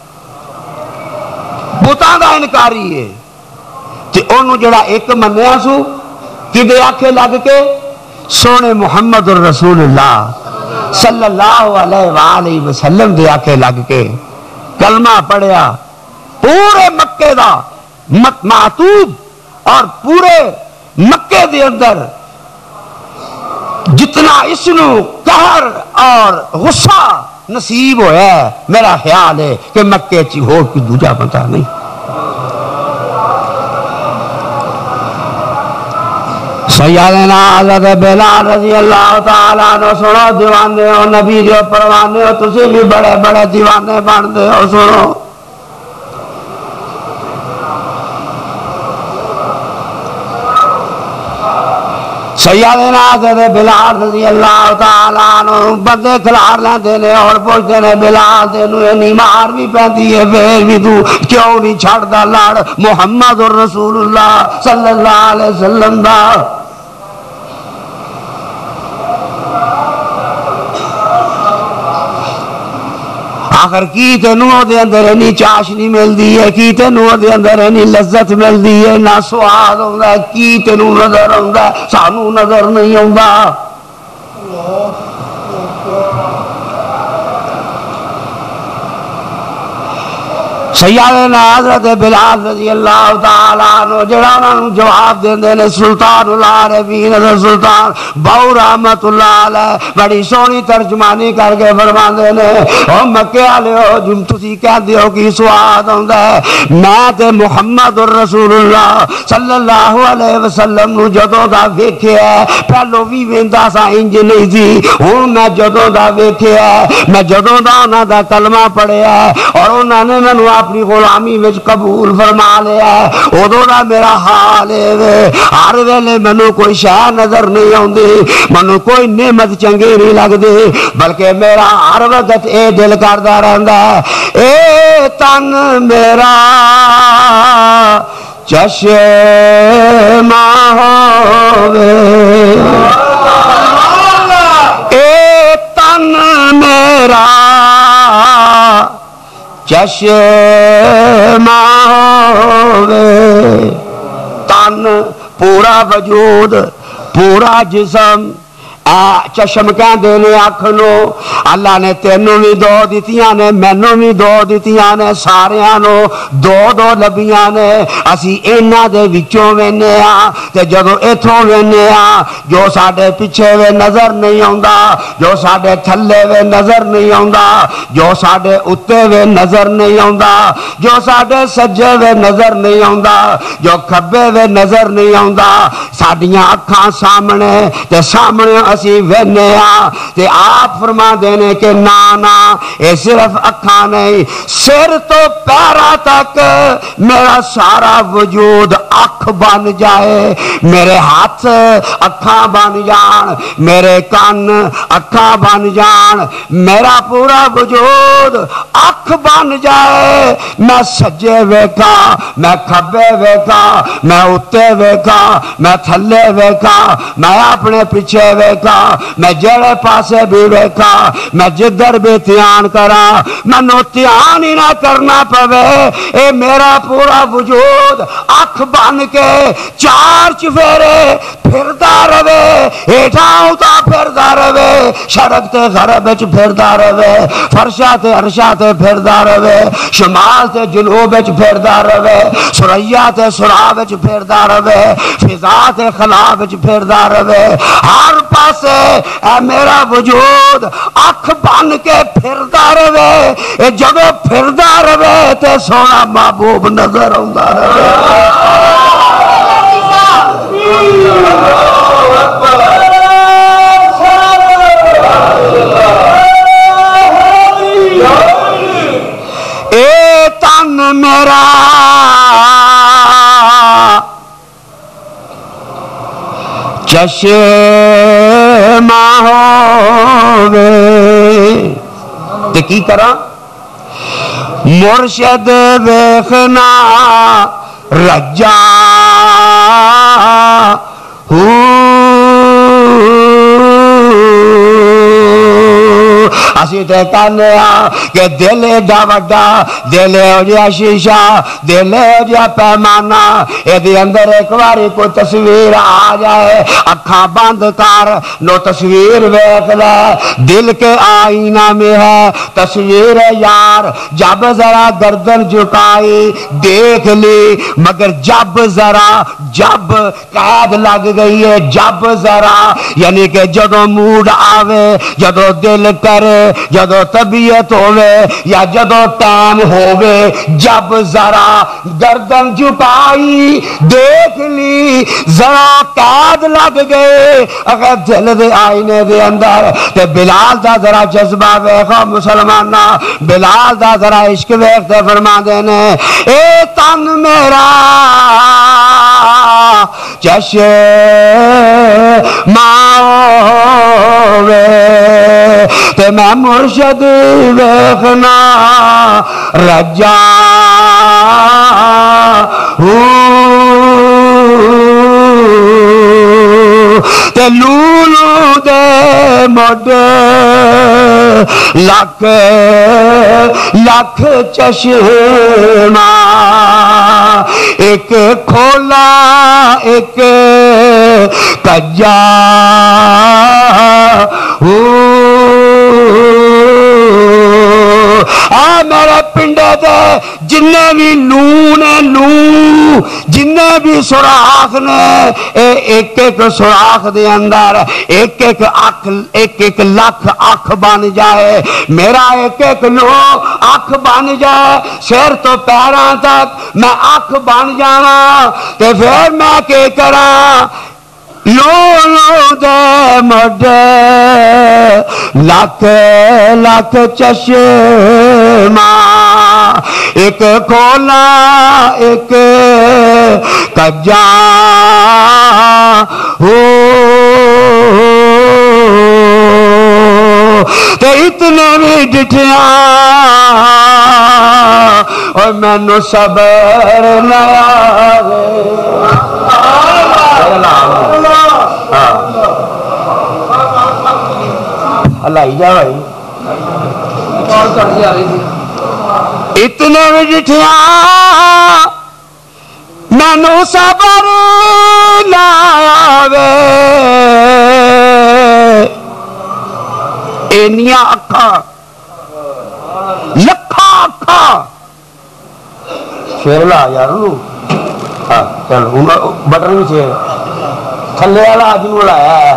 بتاں دا انکاری ہے تے انہوں جڑا ایک منیا سو کدے آکھے لگ کے سونے محمد الرسول اللہ صلی اللہ علیہ وآلہ وسلم دے آکھے لگ کے کلمہ پڑھیا پورے مکے دا معتوب اور پورے مکے دے اندر جتنا اس نو قہر اور غصہ نصیب ہویا ہے میرا خیال ہے کہ مکے چی ہو کی دوجہ بتا نہیں سیدنا حضرت بلال رضی اللہ تعالیٰ عنہ سنو دیوانے ہو نبی جو پروانے ہو تسی بھی بڑے بڑے دیوانے باندھے ہو سنو سیدنا حضرت بلال رضی اللہ تعالیٰ عنہ بندے کھلار لیندے نے اور پوچھتے نے بلال تینوں اینی مار بھی پیندی ہے پھر بھی تو کیوں نہیں چھڑدا لڑ محمد رسول اللہ صلی اللہ علیہ وسلم دا آخر کی تینوں دے اندر اینی چاشنی ملدی ہے کی تینوں دے اندر اینی لذت ملدی ہے نہ سواد ہوندا ہے کی تینوں نظر ہوندا ہے سانوں نظر نہیں ہوندا سیدنا حضرت بلال رضی اللہ تعالیٰ عنہ جڑا انہوں جواب دیندے نے سلطان العارفین سلطان بہو رحمت اللہ علیہ بڑی سونی ترجمانی کر کے فرماندے نے او مکے والےو جم تسی کہندے ہو کہ سواد ہوندا ہے میں تے محمد رسول اللہ صلی اللہ علیہ وسلم نو جدوں دا ویکھیا پہلو بھی ویندا سا انج نہیں سی ہن میں جدوں دا ویکھیا میں جدوں دا انہاں دا کلمہ پڑھیا اور انہاں نے مینوں اپنی غلامی وچ قبول فرما لیا ہے ادو دا میرا حال ہے ہر ویلے مینوں کوئی شے نظر نہیں آندی مینوں کوئی نعمت چنگی نہیں لگدی بلکہ میرا ہر وقت اے دل کردا رہندا ہے اے تن میرا چشمہ ہووے اے تن میرا چشمہ ہووے تن پورا وجود پورا جسم چشم کہندے نے اکھ نو اللہ نے تینوں بھی دو دتیاں نے مینوں بھی دو دتیاں نے ساریاں نو دو دو لبیاں نے اسی انہاں دے وچوں وینے ہاں تے جدوں ایتھوں وینے ہاں جو ساڈے پیچھے وے نظر نہیں آوندا جو ساڈے تھلے وے نظر نہیں آوندا جو ساڈے اوتے وے نظر نہیں آوندا جو ساڈے سجے وے نظر نہیں آوندا جو کھبے وے نظر نہیں آوندا ساڈیاں اکھاں سامنے تے سامنے اسی وینے ہاں تے آپ فرما دینے کہ نانا اے صرف اکھاں نہیں سر تو پیرا تک میرا سارا وجود اکھ بن جائے میرے ہاتھ اکھاں بن جان میرے کان اکھاں بن جان میرا پورا وجود اکھ بن جائے میں سجے ویکھا میں کھبے ویکھا میں اتے ویکھا میں تھلے ویکھا میں اپنے پیچھے ویکھا میں جڑے پاسے بھی ویکھا میں جدھر بھی دھیان کرا مینوں دھیان ہی نہ کرنا پوے اے میرا پورا وجود اکھ بن کے چار چفیرے پھردا رہے ہیٹھاں اوتاں پھردا رہے شرق تے غرب وچ پھردا رہے فرشا تے عرشا تے پھردا رہے شمال تے جنوب وچ پھردا رہے سریا تے سرا وچ پھردا رہے فضا تے خلا وچ پھردا رہے ہر پاسے اے میرا وجود اکھ بن کے پھردا رہے اے جدوں پھردا رہے تے سونا محبوب نظر آوندا رہے اے تن میرا چشمہ ہووے تے کی کراں مرشد ویکھنا رجا اسی تے کہنے ہاں کہ دل ایڈا وڈا دل ہو جیا شیشہ دل ہو جیا پیمانہ ایدی اندر ایک باری کوئی تصویر آ جائے اکھاں بند کر نو تصویر ویکھ لے دل کے آئینہ میں ہے تصویر یار جب ذرا گردن جھکائی دیکھ لی مگر جب ذرا جب قید لگ گئی ہے جب ذرا یعنی کہ جدو موڈ آوے جدو دل کرے جدو طبیعت ہوئے یا جدو ٹائم ہوئے جب ذرا گردن جھکائی دیکھ لی ذرا قید لگ گئے اگر دل دے آئینے دے اندر تے بلال دا ذرا جذبہ ویخو مسلمانہ بلال دا ذرا عشق ویختے فرما دینے اے تن میرا چشمہ ماوے تے میں مرشد ویکھنا رجا تے لولو دے مڈ لکھ لکھ چشمہ ایک کھولا ایک کجا میرے پنڈے دے جنے بھی لون لوں جنے بھی سوراخ نے ایک ایک سوراخ دے اندر ایک ایک اکھ ایک ایک لکھ اکھ بن جائے میرا ایک ایک لو اکھ بن جائے سر تو پیراں تک میں اکھ بن جانا تے پھر میں کہ کراں لولو دے مڈ لکھ لکھ چشمہ ایک کھولا ایک کجا تے اتنے بھی ڈٹھیاں اور مینوں صبر نہ آوے اللہ ہی جا بھائی اتنے بھی ڈٹھیاں مینوں صبر نہ آوے اینیاں اکھاں لکھاں اکھاں شیر لا یار ہاں چلو بٹن بھی شیر تھلے والا آج نو لایا ہے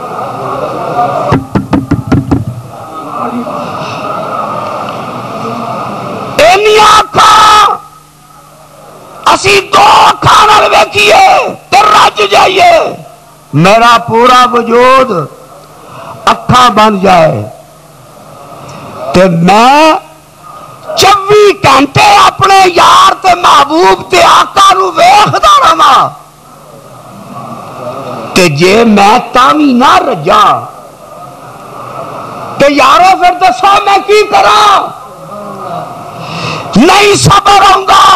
اینیاں اکھاں اسی دو اکھاں نال ویکھیے تے رج جائیے میرا پورا وجود اکھاں بن جائے تے میں 24 گھنٹے اپنے یار تے محبوب تے آقا نو ویکھدا رہواں تے جے میں تاوی نہ رجا تے یارو پھر دسو میں کی کراں نہیں صبر ہوندا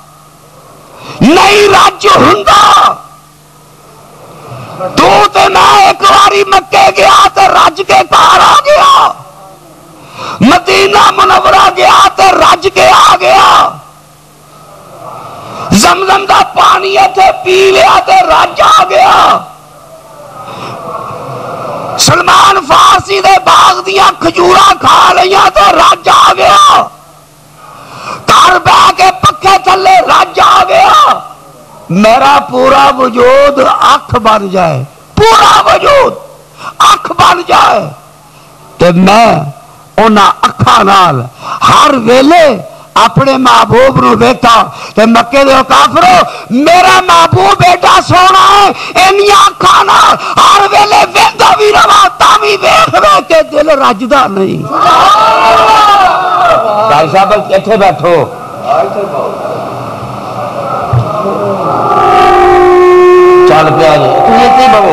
نہیں رج ہوندا تو تے میں ایک واری مکے گیا تے رج کے گھر آ گیا مدینہ منورہ گیا تے رج کے آ گیا زمزم دا پانی تے پی لیا تے رج آ گیا سلمان فارسی دے باغ دیاں کھجوراں کھا لیاں تے رج آ گیا گھر بہ کے پکھے تھلے رج آ گیا میرا پورا وجود اکھ بن جائے پورا وجود اکھ بن جائے تے میں انہاں اکھاں نال ہر ویلے اپنے محبوب نو ویکھا تے مکے دے کافرو میرا محبوب بیٹا سونا ہے اینیاں اکھاں نال ہر ویلے ویندا وی رہا تاوی ویکھ ویکھ کے دل رجدا نہیں بھائی صاحب ایتھے بیٹھو چل پیا جی تسی ایتھے بہو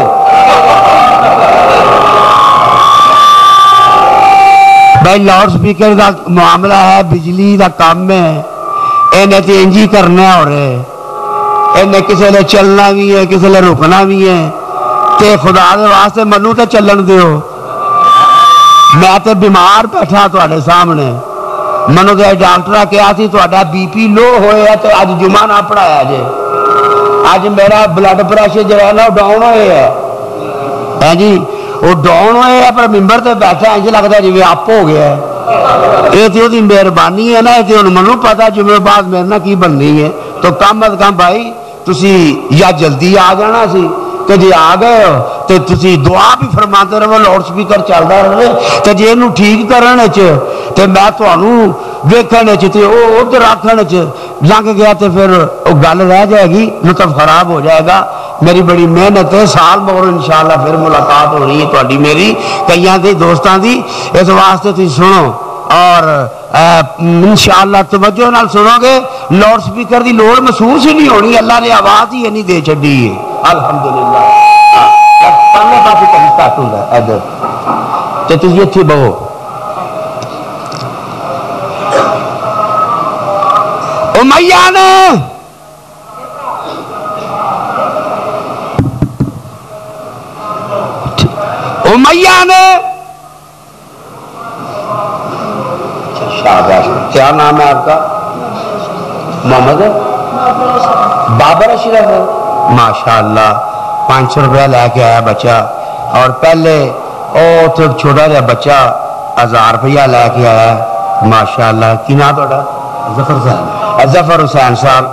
بھائی لاؤڈ سپیکر کا معاملہ ہے بجلی کا کام ہے انہیں تو انجی کرنا ہو رہے انہیں کسی نے چلنا بھی ہے کسی نے رکنا بھی ہے تے خدا دے واسطے منو تے چلن دیو میں تے بیمار بیٹھا تواڈے سامنے منو تے ڈاکٹر کہا سی تواڈا بی پی لو ہویا تے اج جمعہ نہ پڑھایا جے اج میرا بلڈ پریشر جو ہے نا ڈاؤن ہوئے ہے جی وہ ڈاؤن ہوئے ہے پر ممبر تے بیٹھا انج لگتا ہے جی اپ ہو گیا ہے یہ تو دی مہربانی ہے نا یہ تو منو پتا جمعے بعد میرے نہ کی بننی ہے تو کم از کم بھائی تسی یا جلدی آ جانا سی تو جی آ گئے ہو تو تسی دعا بھی فرماتے رہو لاؤڈ سپیکر چلتا رہے تو جی انہوں ٹھیک کرنے تو میں تمہوں ویکھنے ادھر آخنے لنگ گیا تو پھر وہ گل رہ جائے گی لطف خراب ہو جائے گا میری بڑی محنت ہے سال مگر انشاءاللہ پھر ملاقات ہو رہی ہے تھوڑی میری کئیاں دی دوستاں دی اس واسطے تھی سنو اور انشاءاللہ توجہ نال سنو گے لاؤڈ سپیکر دی لوڑ محسوس ہی نہیں ہونی اللہ نے آواز ہی نہیں دے چھڈی ہے الحمدللہ گھٹ ہوں ادھر تو تھی اتنے بہو امیہ نے کیا نام ہے آپ کا محمد بابر اشرف ماشاءاللہ 500 روپیہ لے کے آیا بچہ اور پہلے تو چھوٹا جا بچہ 1000 روپیہ لے کے آیا ماشاءاللہ کی نام تھوڑا ظفر حسین صاحب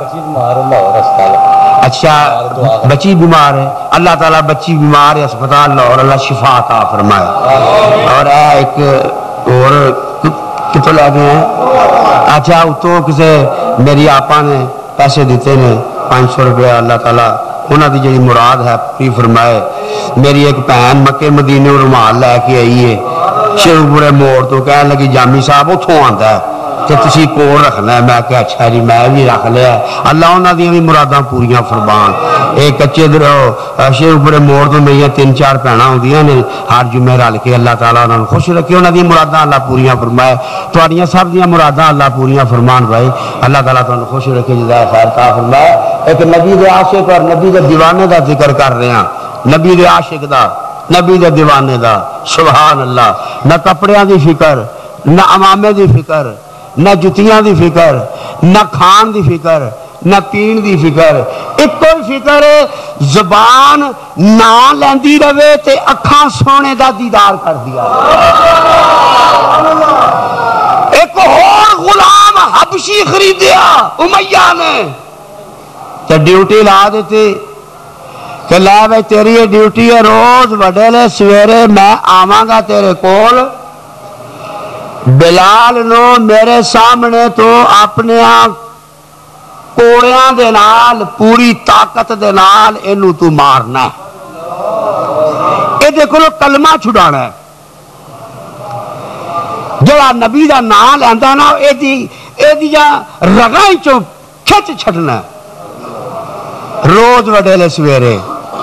اچھا بچی بیمار ہے اللہ تعالیٰ بچی بیمار ہے اسپتال لاہور اللہ شفا عطا فرمائے اور ایک اور کتوں لے گئے ہیں اچھا اتوں کسے میری آپا نے پیسے دیتے نے 500 روپیہ اللہ تعالیٰ انہوں دی جڑی مراد ہے پوری فرمائے میری ایک بہن مکے مدینے رومال لے کے آئی ہے شروع پورے موڑ تو کہنے لگی جامی صاحب اتوں آتا ہے کہ تسی کول رکھنا ہے میں کہ اچھا جی میں بھی رکھ لیا اللہ انہوں نے بھی مراداں پوریاں فرمان ایک کچے شیر پورے موڑ تو میری 3-4 بھیناں ہوندیاں نے ہر جمعے رل کے اللہ تعالیٰ انہوں نے خوش رکھے انہوں نے مراداں اللہ پوریاں فرمائے تہاڈیاں سب دیاں مراداں اللہ پوریاں فرمان بھائی اللہ تعالیٰ تمہیں خوش رکھے جزائے خیر عطا فرمائے ایک نبی دے عاشق اور نبی دے دیوانے دا ذکر کر رہے ہیں نبی دے عاشق دا نبی دے دیوانے دا سبحان اللہ نہ کپڑیاں دی فکر نہ امامے دی فکر نہ جتیاں دی فکر نہ کھان دی فکر نہ پین دی فکر ایک کوئی فکر زبان نہ لیندی رہے تے اکھاں سونے دا دیدار کر دیا ایک اور غلام حبشی خریدیا امیہ نے تے ڈیوٹی لا دیتی کہ لے بھائی تیری یہ ڈیوٹی ہے روز وڈیلے سویرے میں آواں گا تیرے کول بلال نو میرے سامنے تو اپنے کوڑیاں دے نال پوری طاقت دے نال اینو تو مارنا ہے اے دیکھو لو کلمہ چھڑانا ہے جڑا نبی دا نام لیندا نا اے دی جا رگاں چوں کھچ چھڈنا روز وڈیلے سویرے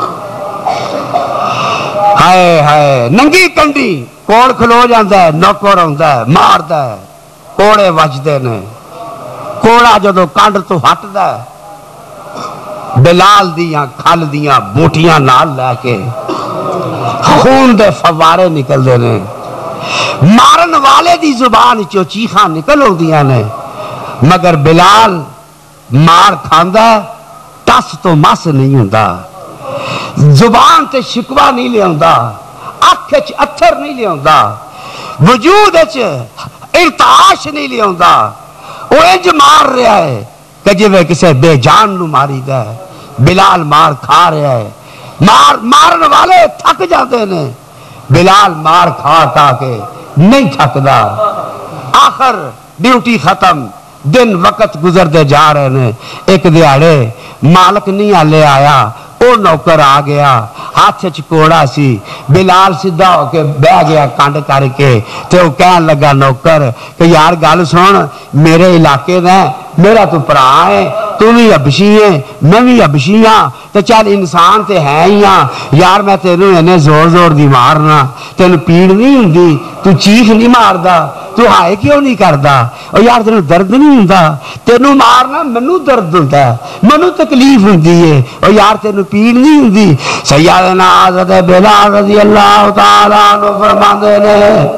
ہائے ہائے ننگی کنڈی کول کھلو جاندہ ہے نوکر ہوندہ ہے ماردہ ہے کوڑے وجدے نے کوڑا جدو کانڈ تو ہٹدا ہے بلال دیاں کھل دیاں بوٹیاں نال لے کے خون دے فوارے نکل دے نے مارن والے دی زبان چو چیخاں نکل ہو دیا نے مگر بلال مار کھاندا ٹس تو مس نہیں ہوندا زبان تے شکوہ نہیں لے ہوندا اکھ چ اتھر نہیں لے ہوندا وجود چ ارتعاش نہیں لے ہوندا وہ انج مار رہا ہے کہ جویں کسے بے جان نو ماری دا ہے بلال مار کھا رہا ہے مارن والے تھک جاتے نے بلال مار کھا کے نہیں تھکدا آخر ڈیوٹی ختم دن وقت گزرتے جا رہے ہیں ایک دیاڑے مالک نہیں آلے آیا وہ نوکر آ گیا ہاتھ چکوڑا سی بلال سیدھا ہو کے بہ گیا کانڈ کر کے تے وہ کہن لگا نوکر کہ یار گل سن میرے علاقے دا میرا تو پرا ہے تو بھی حبشی ہے میں بھی حبشی ہاں تو چل انسان تے ہے ہی ہاں یار میں تینوں انہیں زور زور دی مارنا تینوں پیڑ نہیں ہوندی تو چیخ نہیں ماردا تو ہائے کیوں نہیں کردا اور یار تینوں درد نہیں ہوندا تینوں مارنا منو درد ہوندا منو تکلیف ہوندی ہے اور یار تینوں پیڑ نہیں ہوندی سیدنا حضرت بلال رضی اللہ تعالیٰ عنہ فرماندے نے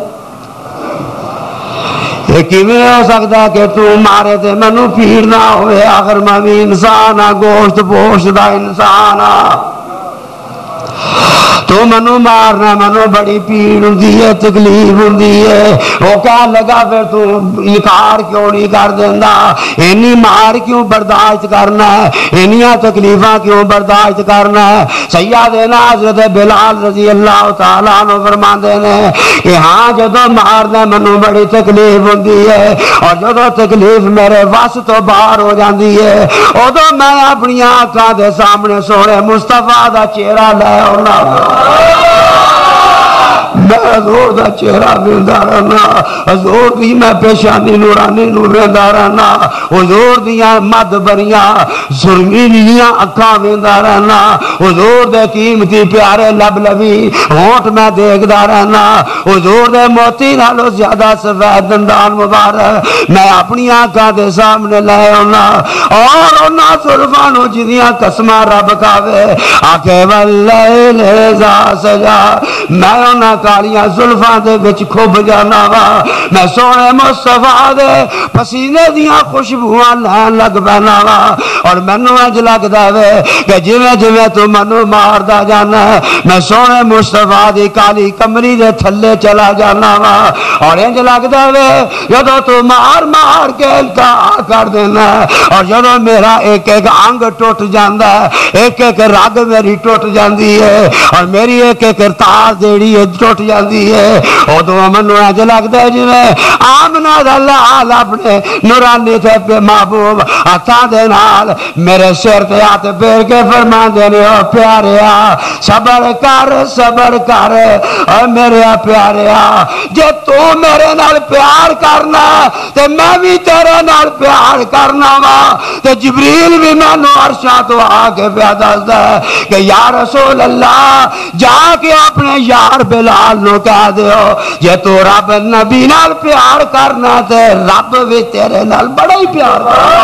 یہ کیویں ہو سکتا کہ تو مارے تے منو پیڑ نہ ہوئے آخر میں بھی انسان ہاں گوشت پوشت دا انسان ہاں تو منو مارنا منو بڑی پیڑ ہوندی ہے تکلیف ہوندی ہے وہ کہنے لگا پھر تو انکار کیوں نہیں کر دیندا اینی مار کیوں برداشت کرنا ہے اینیاں تکلیفاں کیوں برداشت کرنا ہے سیدنا حضرت بلال رضی اللہ تعالیٰ عنہ فرماندے نے کہ ہاں جدو مارنا منو بڑی تکلیف ہوندی ہے اور جدو تکلیف میرے وس تو باہر ہو جاندی ہے ادو میں اپنی آنکھاں دے سامنے سونے مصطفیٰ دا چہرہ لے آنا میں حضور دا چہرہ ویندا رہنا، حضور دی میں پیشانی نورانی نو ویندا رہنا، حضور دیاں مد بریاں سرمی دیاں اکھاں ویندا رہنا، حضور دے قیمتی پیارے لب لبی ہونٹ میں دیکھدا رہنا، حضور دے موتی نالوں زیادہ سفید دندان مبارک میں اپنی آنکھاں دے سامنے لے آنا، اور انہاں زلفاں نو جدیاں قسماں رب کھاوے آکھے واللیل اذا سجا، میں انہاں کالیاں زلفاں دے وچ کھب جانا وا، میں سونے مصطفیٰ دے پسینے دیاں خوشبوئاں لین لگ پینا وا، اور مینوں انج لگدا وے کہ جویں جویں تو مینوں ماردا جانا ہے میں سونے مصطفیٰ دی کالی کمری دے تھلے چلا جانا وا، اور انج لگدا وے جدوں تو مار مار کے انتہا کر دینا ہے، اور جدوں میرا ایک ایک انگ ٹوٹ جاندا ہے، ایک ایک رگ میری ٹوٹ جاندی ہے، اور میری ایک ایک تار جیڑی ہے ٹوٹ جاندی ہے، ادوں مینوں انج لگدا ہے جویں آمنہ دا لال اپنے نورانی تے پہ محبوب ہاتھاں دے نال میرے سر تے ہاتھ پھیر کے فرماندے نے او پیاریا صبر کر او میرے پیاریا، جے تو میرے نال پیار کرنا تے میں بھی تیرے نال پیار کرنا وا، تے جبریل بھی مینوں عرشاں تو آ کے پیا دسدا ہے کہ یا رسول اللہ جا کے اپنے یار بلال نو کہہ دیو جے تو رب نبی نال پیار کرنا تے رب بھی تیرے نال بڑا ہی پیار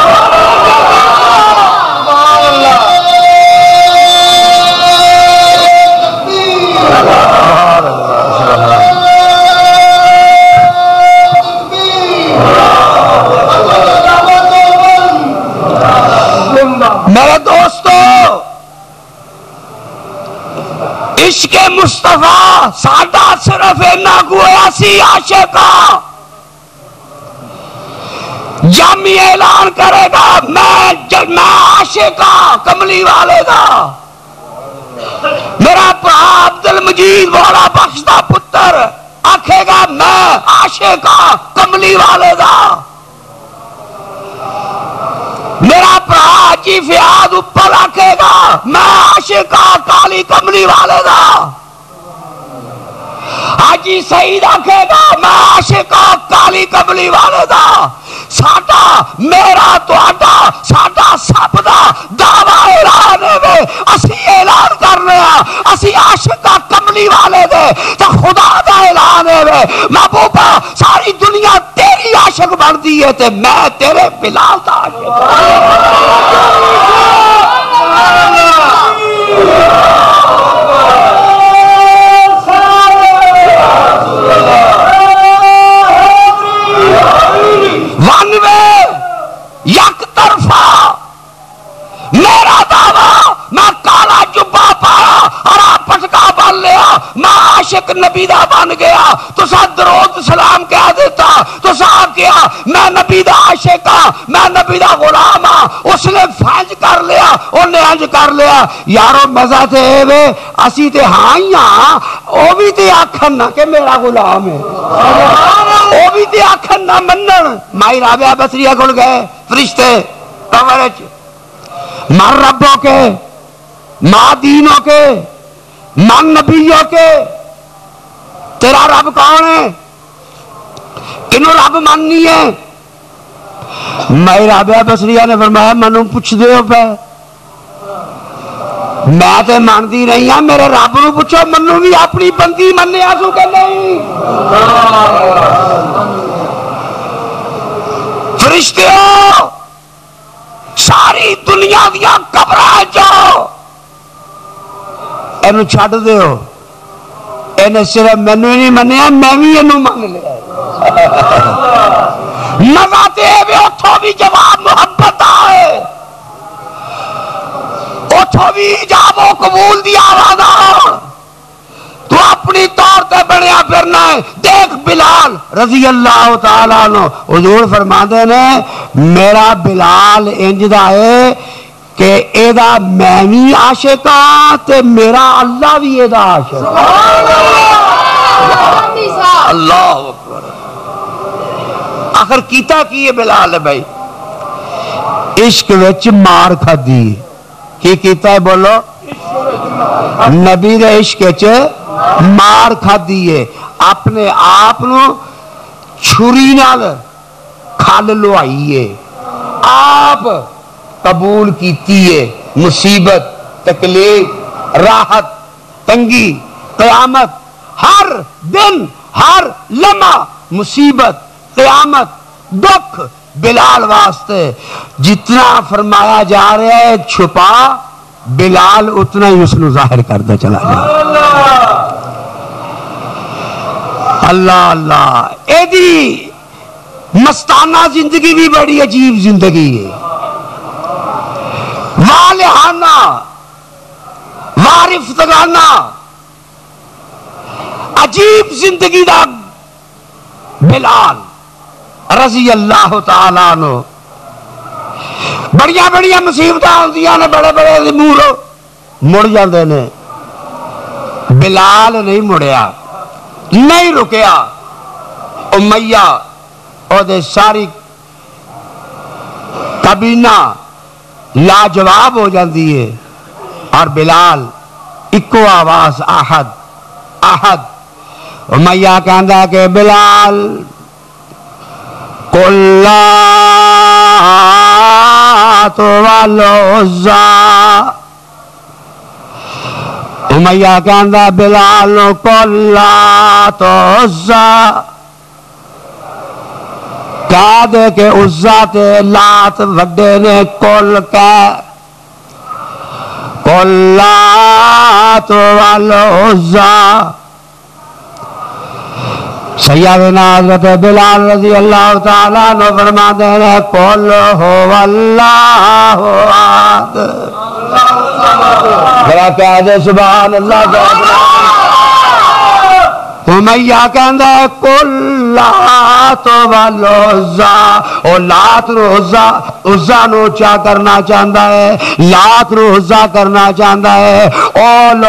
میرے دوستو عشق مصطفیٰ ساڈا صرف اینا گویا سی عاشقاں جامی اعلان کرے گا میں عاشقاں کملی والے دا، میرا عبد المجید والا بخش دا پتر آکھے گا میں عاشقاں کملی والے دا، میرا حاجی فیاض اوپر آکھے گا میں عاشقاں کالی کملی والے دا، حاجی سعید آکھے گا میں عاشقاں کالی کملی والے دا، ساڈا میرا تہاڈا ساڈا سب دا دعوی اعلان ہے، اسی اعلان کر رہے ہیں اسی عاشقاں کملی والے دے، تے خدا دا اعلان ہے محبوبہ ساری دنیا تیری عاشق بندی ہے تے میں تیرے بلال دا یک طرفہ میرا دعویٰ میں کالا جبہ پایا ہرا پٹکا بن لیا میں عاشق نبی دا بن گیا، تسا درود سلام کہہ دیتا، تسا کیا میں نبی دا عاشق ہاں میں نبی دا غلام ہاں، اس نے فینج کر لیا انہیں انج کر لیا، یارو مزہ تے وے اسی تے ہاں ہی ہاں او بھی تے آکھن نہ کہ میرا غلام ہے، او بھی تے آکھن نہ منن، مائی رابعہ بصریہ کھل گئے فرشتے کورج مر ربوں کے ماں دینوں کے من نبیوں کے، تیرا رب کون ہے کنوں رب ماننی ہے؟ مائی رابعہ بصریہ نے فرمایا منوں پوچھ دے ہو پہ میں تے مانتی نہیں ہاں، میرے رب نو پوچھو منوں بھی اپنی بندی مننے آسو کہ نہیں؟ فرشتیوں ساری دنیا دیا قبراں جاؤ اینو چھڈ دیو، اینے صرف مینوں نہیں منیا میں بھی اینو من لیا، مزہ تے وے اتھوں بھی جواب محبت آئے، اتھوں بھی ایجاب و قبول دی آواز آ، تو اپنی طور تے بنیا پھرنا ہے، دیکھ بلال رضی اللہ تعالیٰ عنہ حضور فرماندے نے میرا بلال انجدہ ہے کہ ایدہ میں بھی عاشقاں تے میرا اللہ بھی ایدہ عاشقاں، اللہ اکبر، آخر کیتا کیے بلال ہے بھائی عشق وچ مار کھا دی، کی کیتا ہے بولو نبی دے عشق وچ مار کھادی ہے، اپنے آپ نو چھری نال کھل لوائی ہے، آپ قبول کیتی ہے مصیبت، تکلیف، راحت، تنگی، قیامت، ہر دن ہر لمحہ مصیبت، قیامت، دکھ بلال واسطے جتنا فرمایا جا رہا ہے چھپا، بلال اتنا ہی اس نے ظاہر کرتا چلا جائے۔ اللہ اللہ، ایدی مستانہ زندگی بھی بڑی عجیب زندگی ہے، والہانہ وارفتگانہ عجیب زندگی دا بلال رضی اللہ تعالیٰ عنہ، بڑیاں بڑیاں مصیبتاں ہوندیاں نے، بڑے بڑے منہ مڑ جاندے نے، بلال نہیں مڑیا، نہیں رکیا، امیہ اور دے ساری کابینہ لاجواب ہو جاندی ہے، اور بلال اکو آواز احد احد، امیہ کہندا کہ بلال قل لات والعزى، امیہ کہندا بلال نو قل لات عزى، کہہ دے کہ عزا تے لات وڈے نے کل کہہ، قل لات والعزى۔ سیدنا حضرت بلال رضی اللہ تعالیٰ عنہ فرماتے ہیں قل هو اللہ احد، ذرا کہہ دے سبحان اللہ۔ امیہ کہندا ہے قل لات والعزى، اور لات نو عزا نو اونچا کرنا چاہتا ہے، لات نو عزا کرنا چاہتا ہے، اول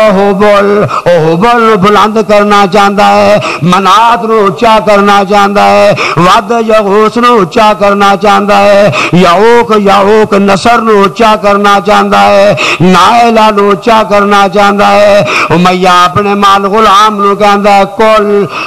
ہبل بلند کرنا چاہتا ہے، منات نو اونچا کرنا چاہتا ہے، ود یغوث نو اونچا کرنا چاہتا ہے، یعوق نصر نو اونچا کرنا چاہتا ہے، نائلہ نو اونچا کرنا چاہتا ہے۔ امیہ اپنے مال غلام نو کہندا ہے قل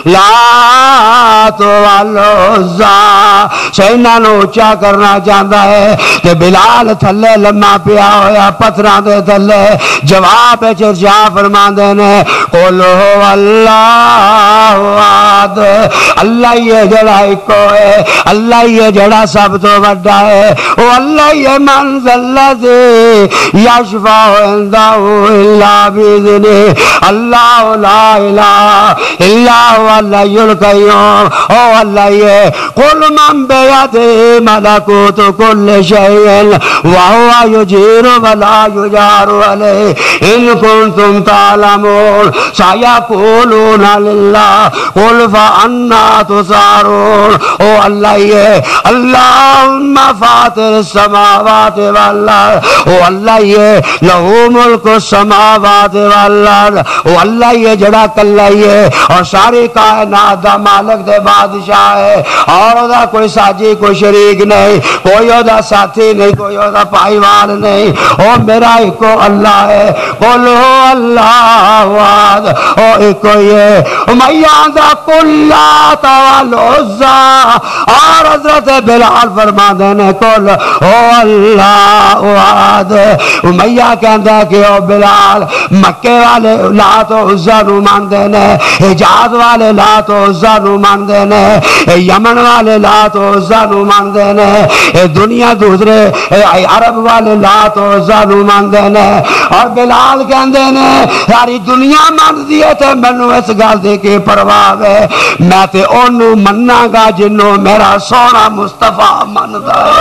لات والعزى، سینہ نو اونچا کرنا چاہتا ہے، کہ بلال تھلے لمحہ پیا ہویا پتھراں دے تھلے، جواب چرچا فرماندے نے قل هو اللہ احد، اللہ یہ جڑا ایکو ہے، اللہ یہ جڑا سب تو بڑا ہے، وہ اللہ یہ من ذا الذی یشفع عنده الا باذنہ، اللہ لا الہ الا هو الحی القیوم، او اللہ یہ قل من بیدہ ملکوت کل شیء وهو یجیر ولا یجار علیہ ان کنتم تعلمون سیقولون للہ قل فانا تسحرون، او اللہ یہ اللہم فاطر السماوات والارض، او اللہ یہ لہو ملک السماوات والارض، او اللہ یہ جڑا کلا یہ اور ساری کائنات دا مالک دے بادشاہ ہے، اور دا کوئی ساجی کوئی شریک نہیں، کوئی دا ساتھی نہیں، کوئی دا پائیوال نہیں، او میرا ایکو اللہ ہے، قل هو اللہ احد، او ایکو یہ امیہ دا قل لات والعزى، اور حضرت بلال فرما دینے قل هو اللہ احد۔ امیہ کہندا کہ او بلال مکے والے لات و عزا نو مان دینے، حجاز والے لات و عزا نو مان دینے، یمن والے لات و عزا نو مان دینے، دنیا دوسرے عرب والے لات و عزا نو مان دینے، اور بلال کہندے نے ساری دنیا مان دیے تے مینوں اس گل دی کی پرواہ ہے، میں تے اونوں مننا گا جنوں میرا سونا مصطفیٰ مندا ہے۔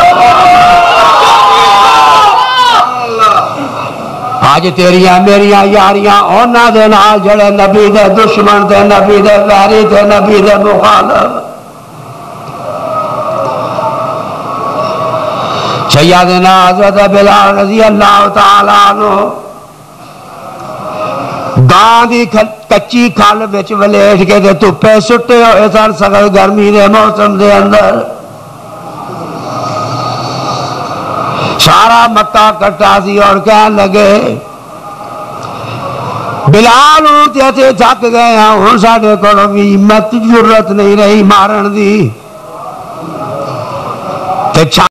آج تیریاں میریاں یاریاں اونا دے نال جڑے نبی دے دشمن تے نبی دے ویری تے نبی دے مخالف، سیدنا حضرت بلال رضی اللہ تعالیٰ عنہ گاں دی کچی کھل وچ ولیٹ کے تے دھوپے سٹے ہوئے سن سخت گرمی دے موسم دے اندر، سارا مکہ کٹا سی اور کہنے لگے بلال تے تھک گئے ہیں ہوں ساڈے کول بھی ہمت ضرورت نہیں رہی مارن دی تے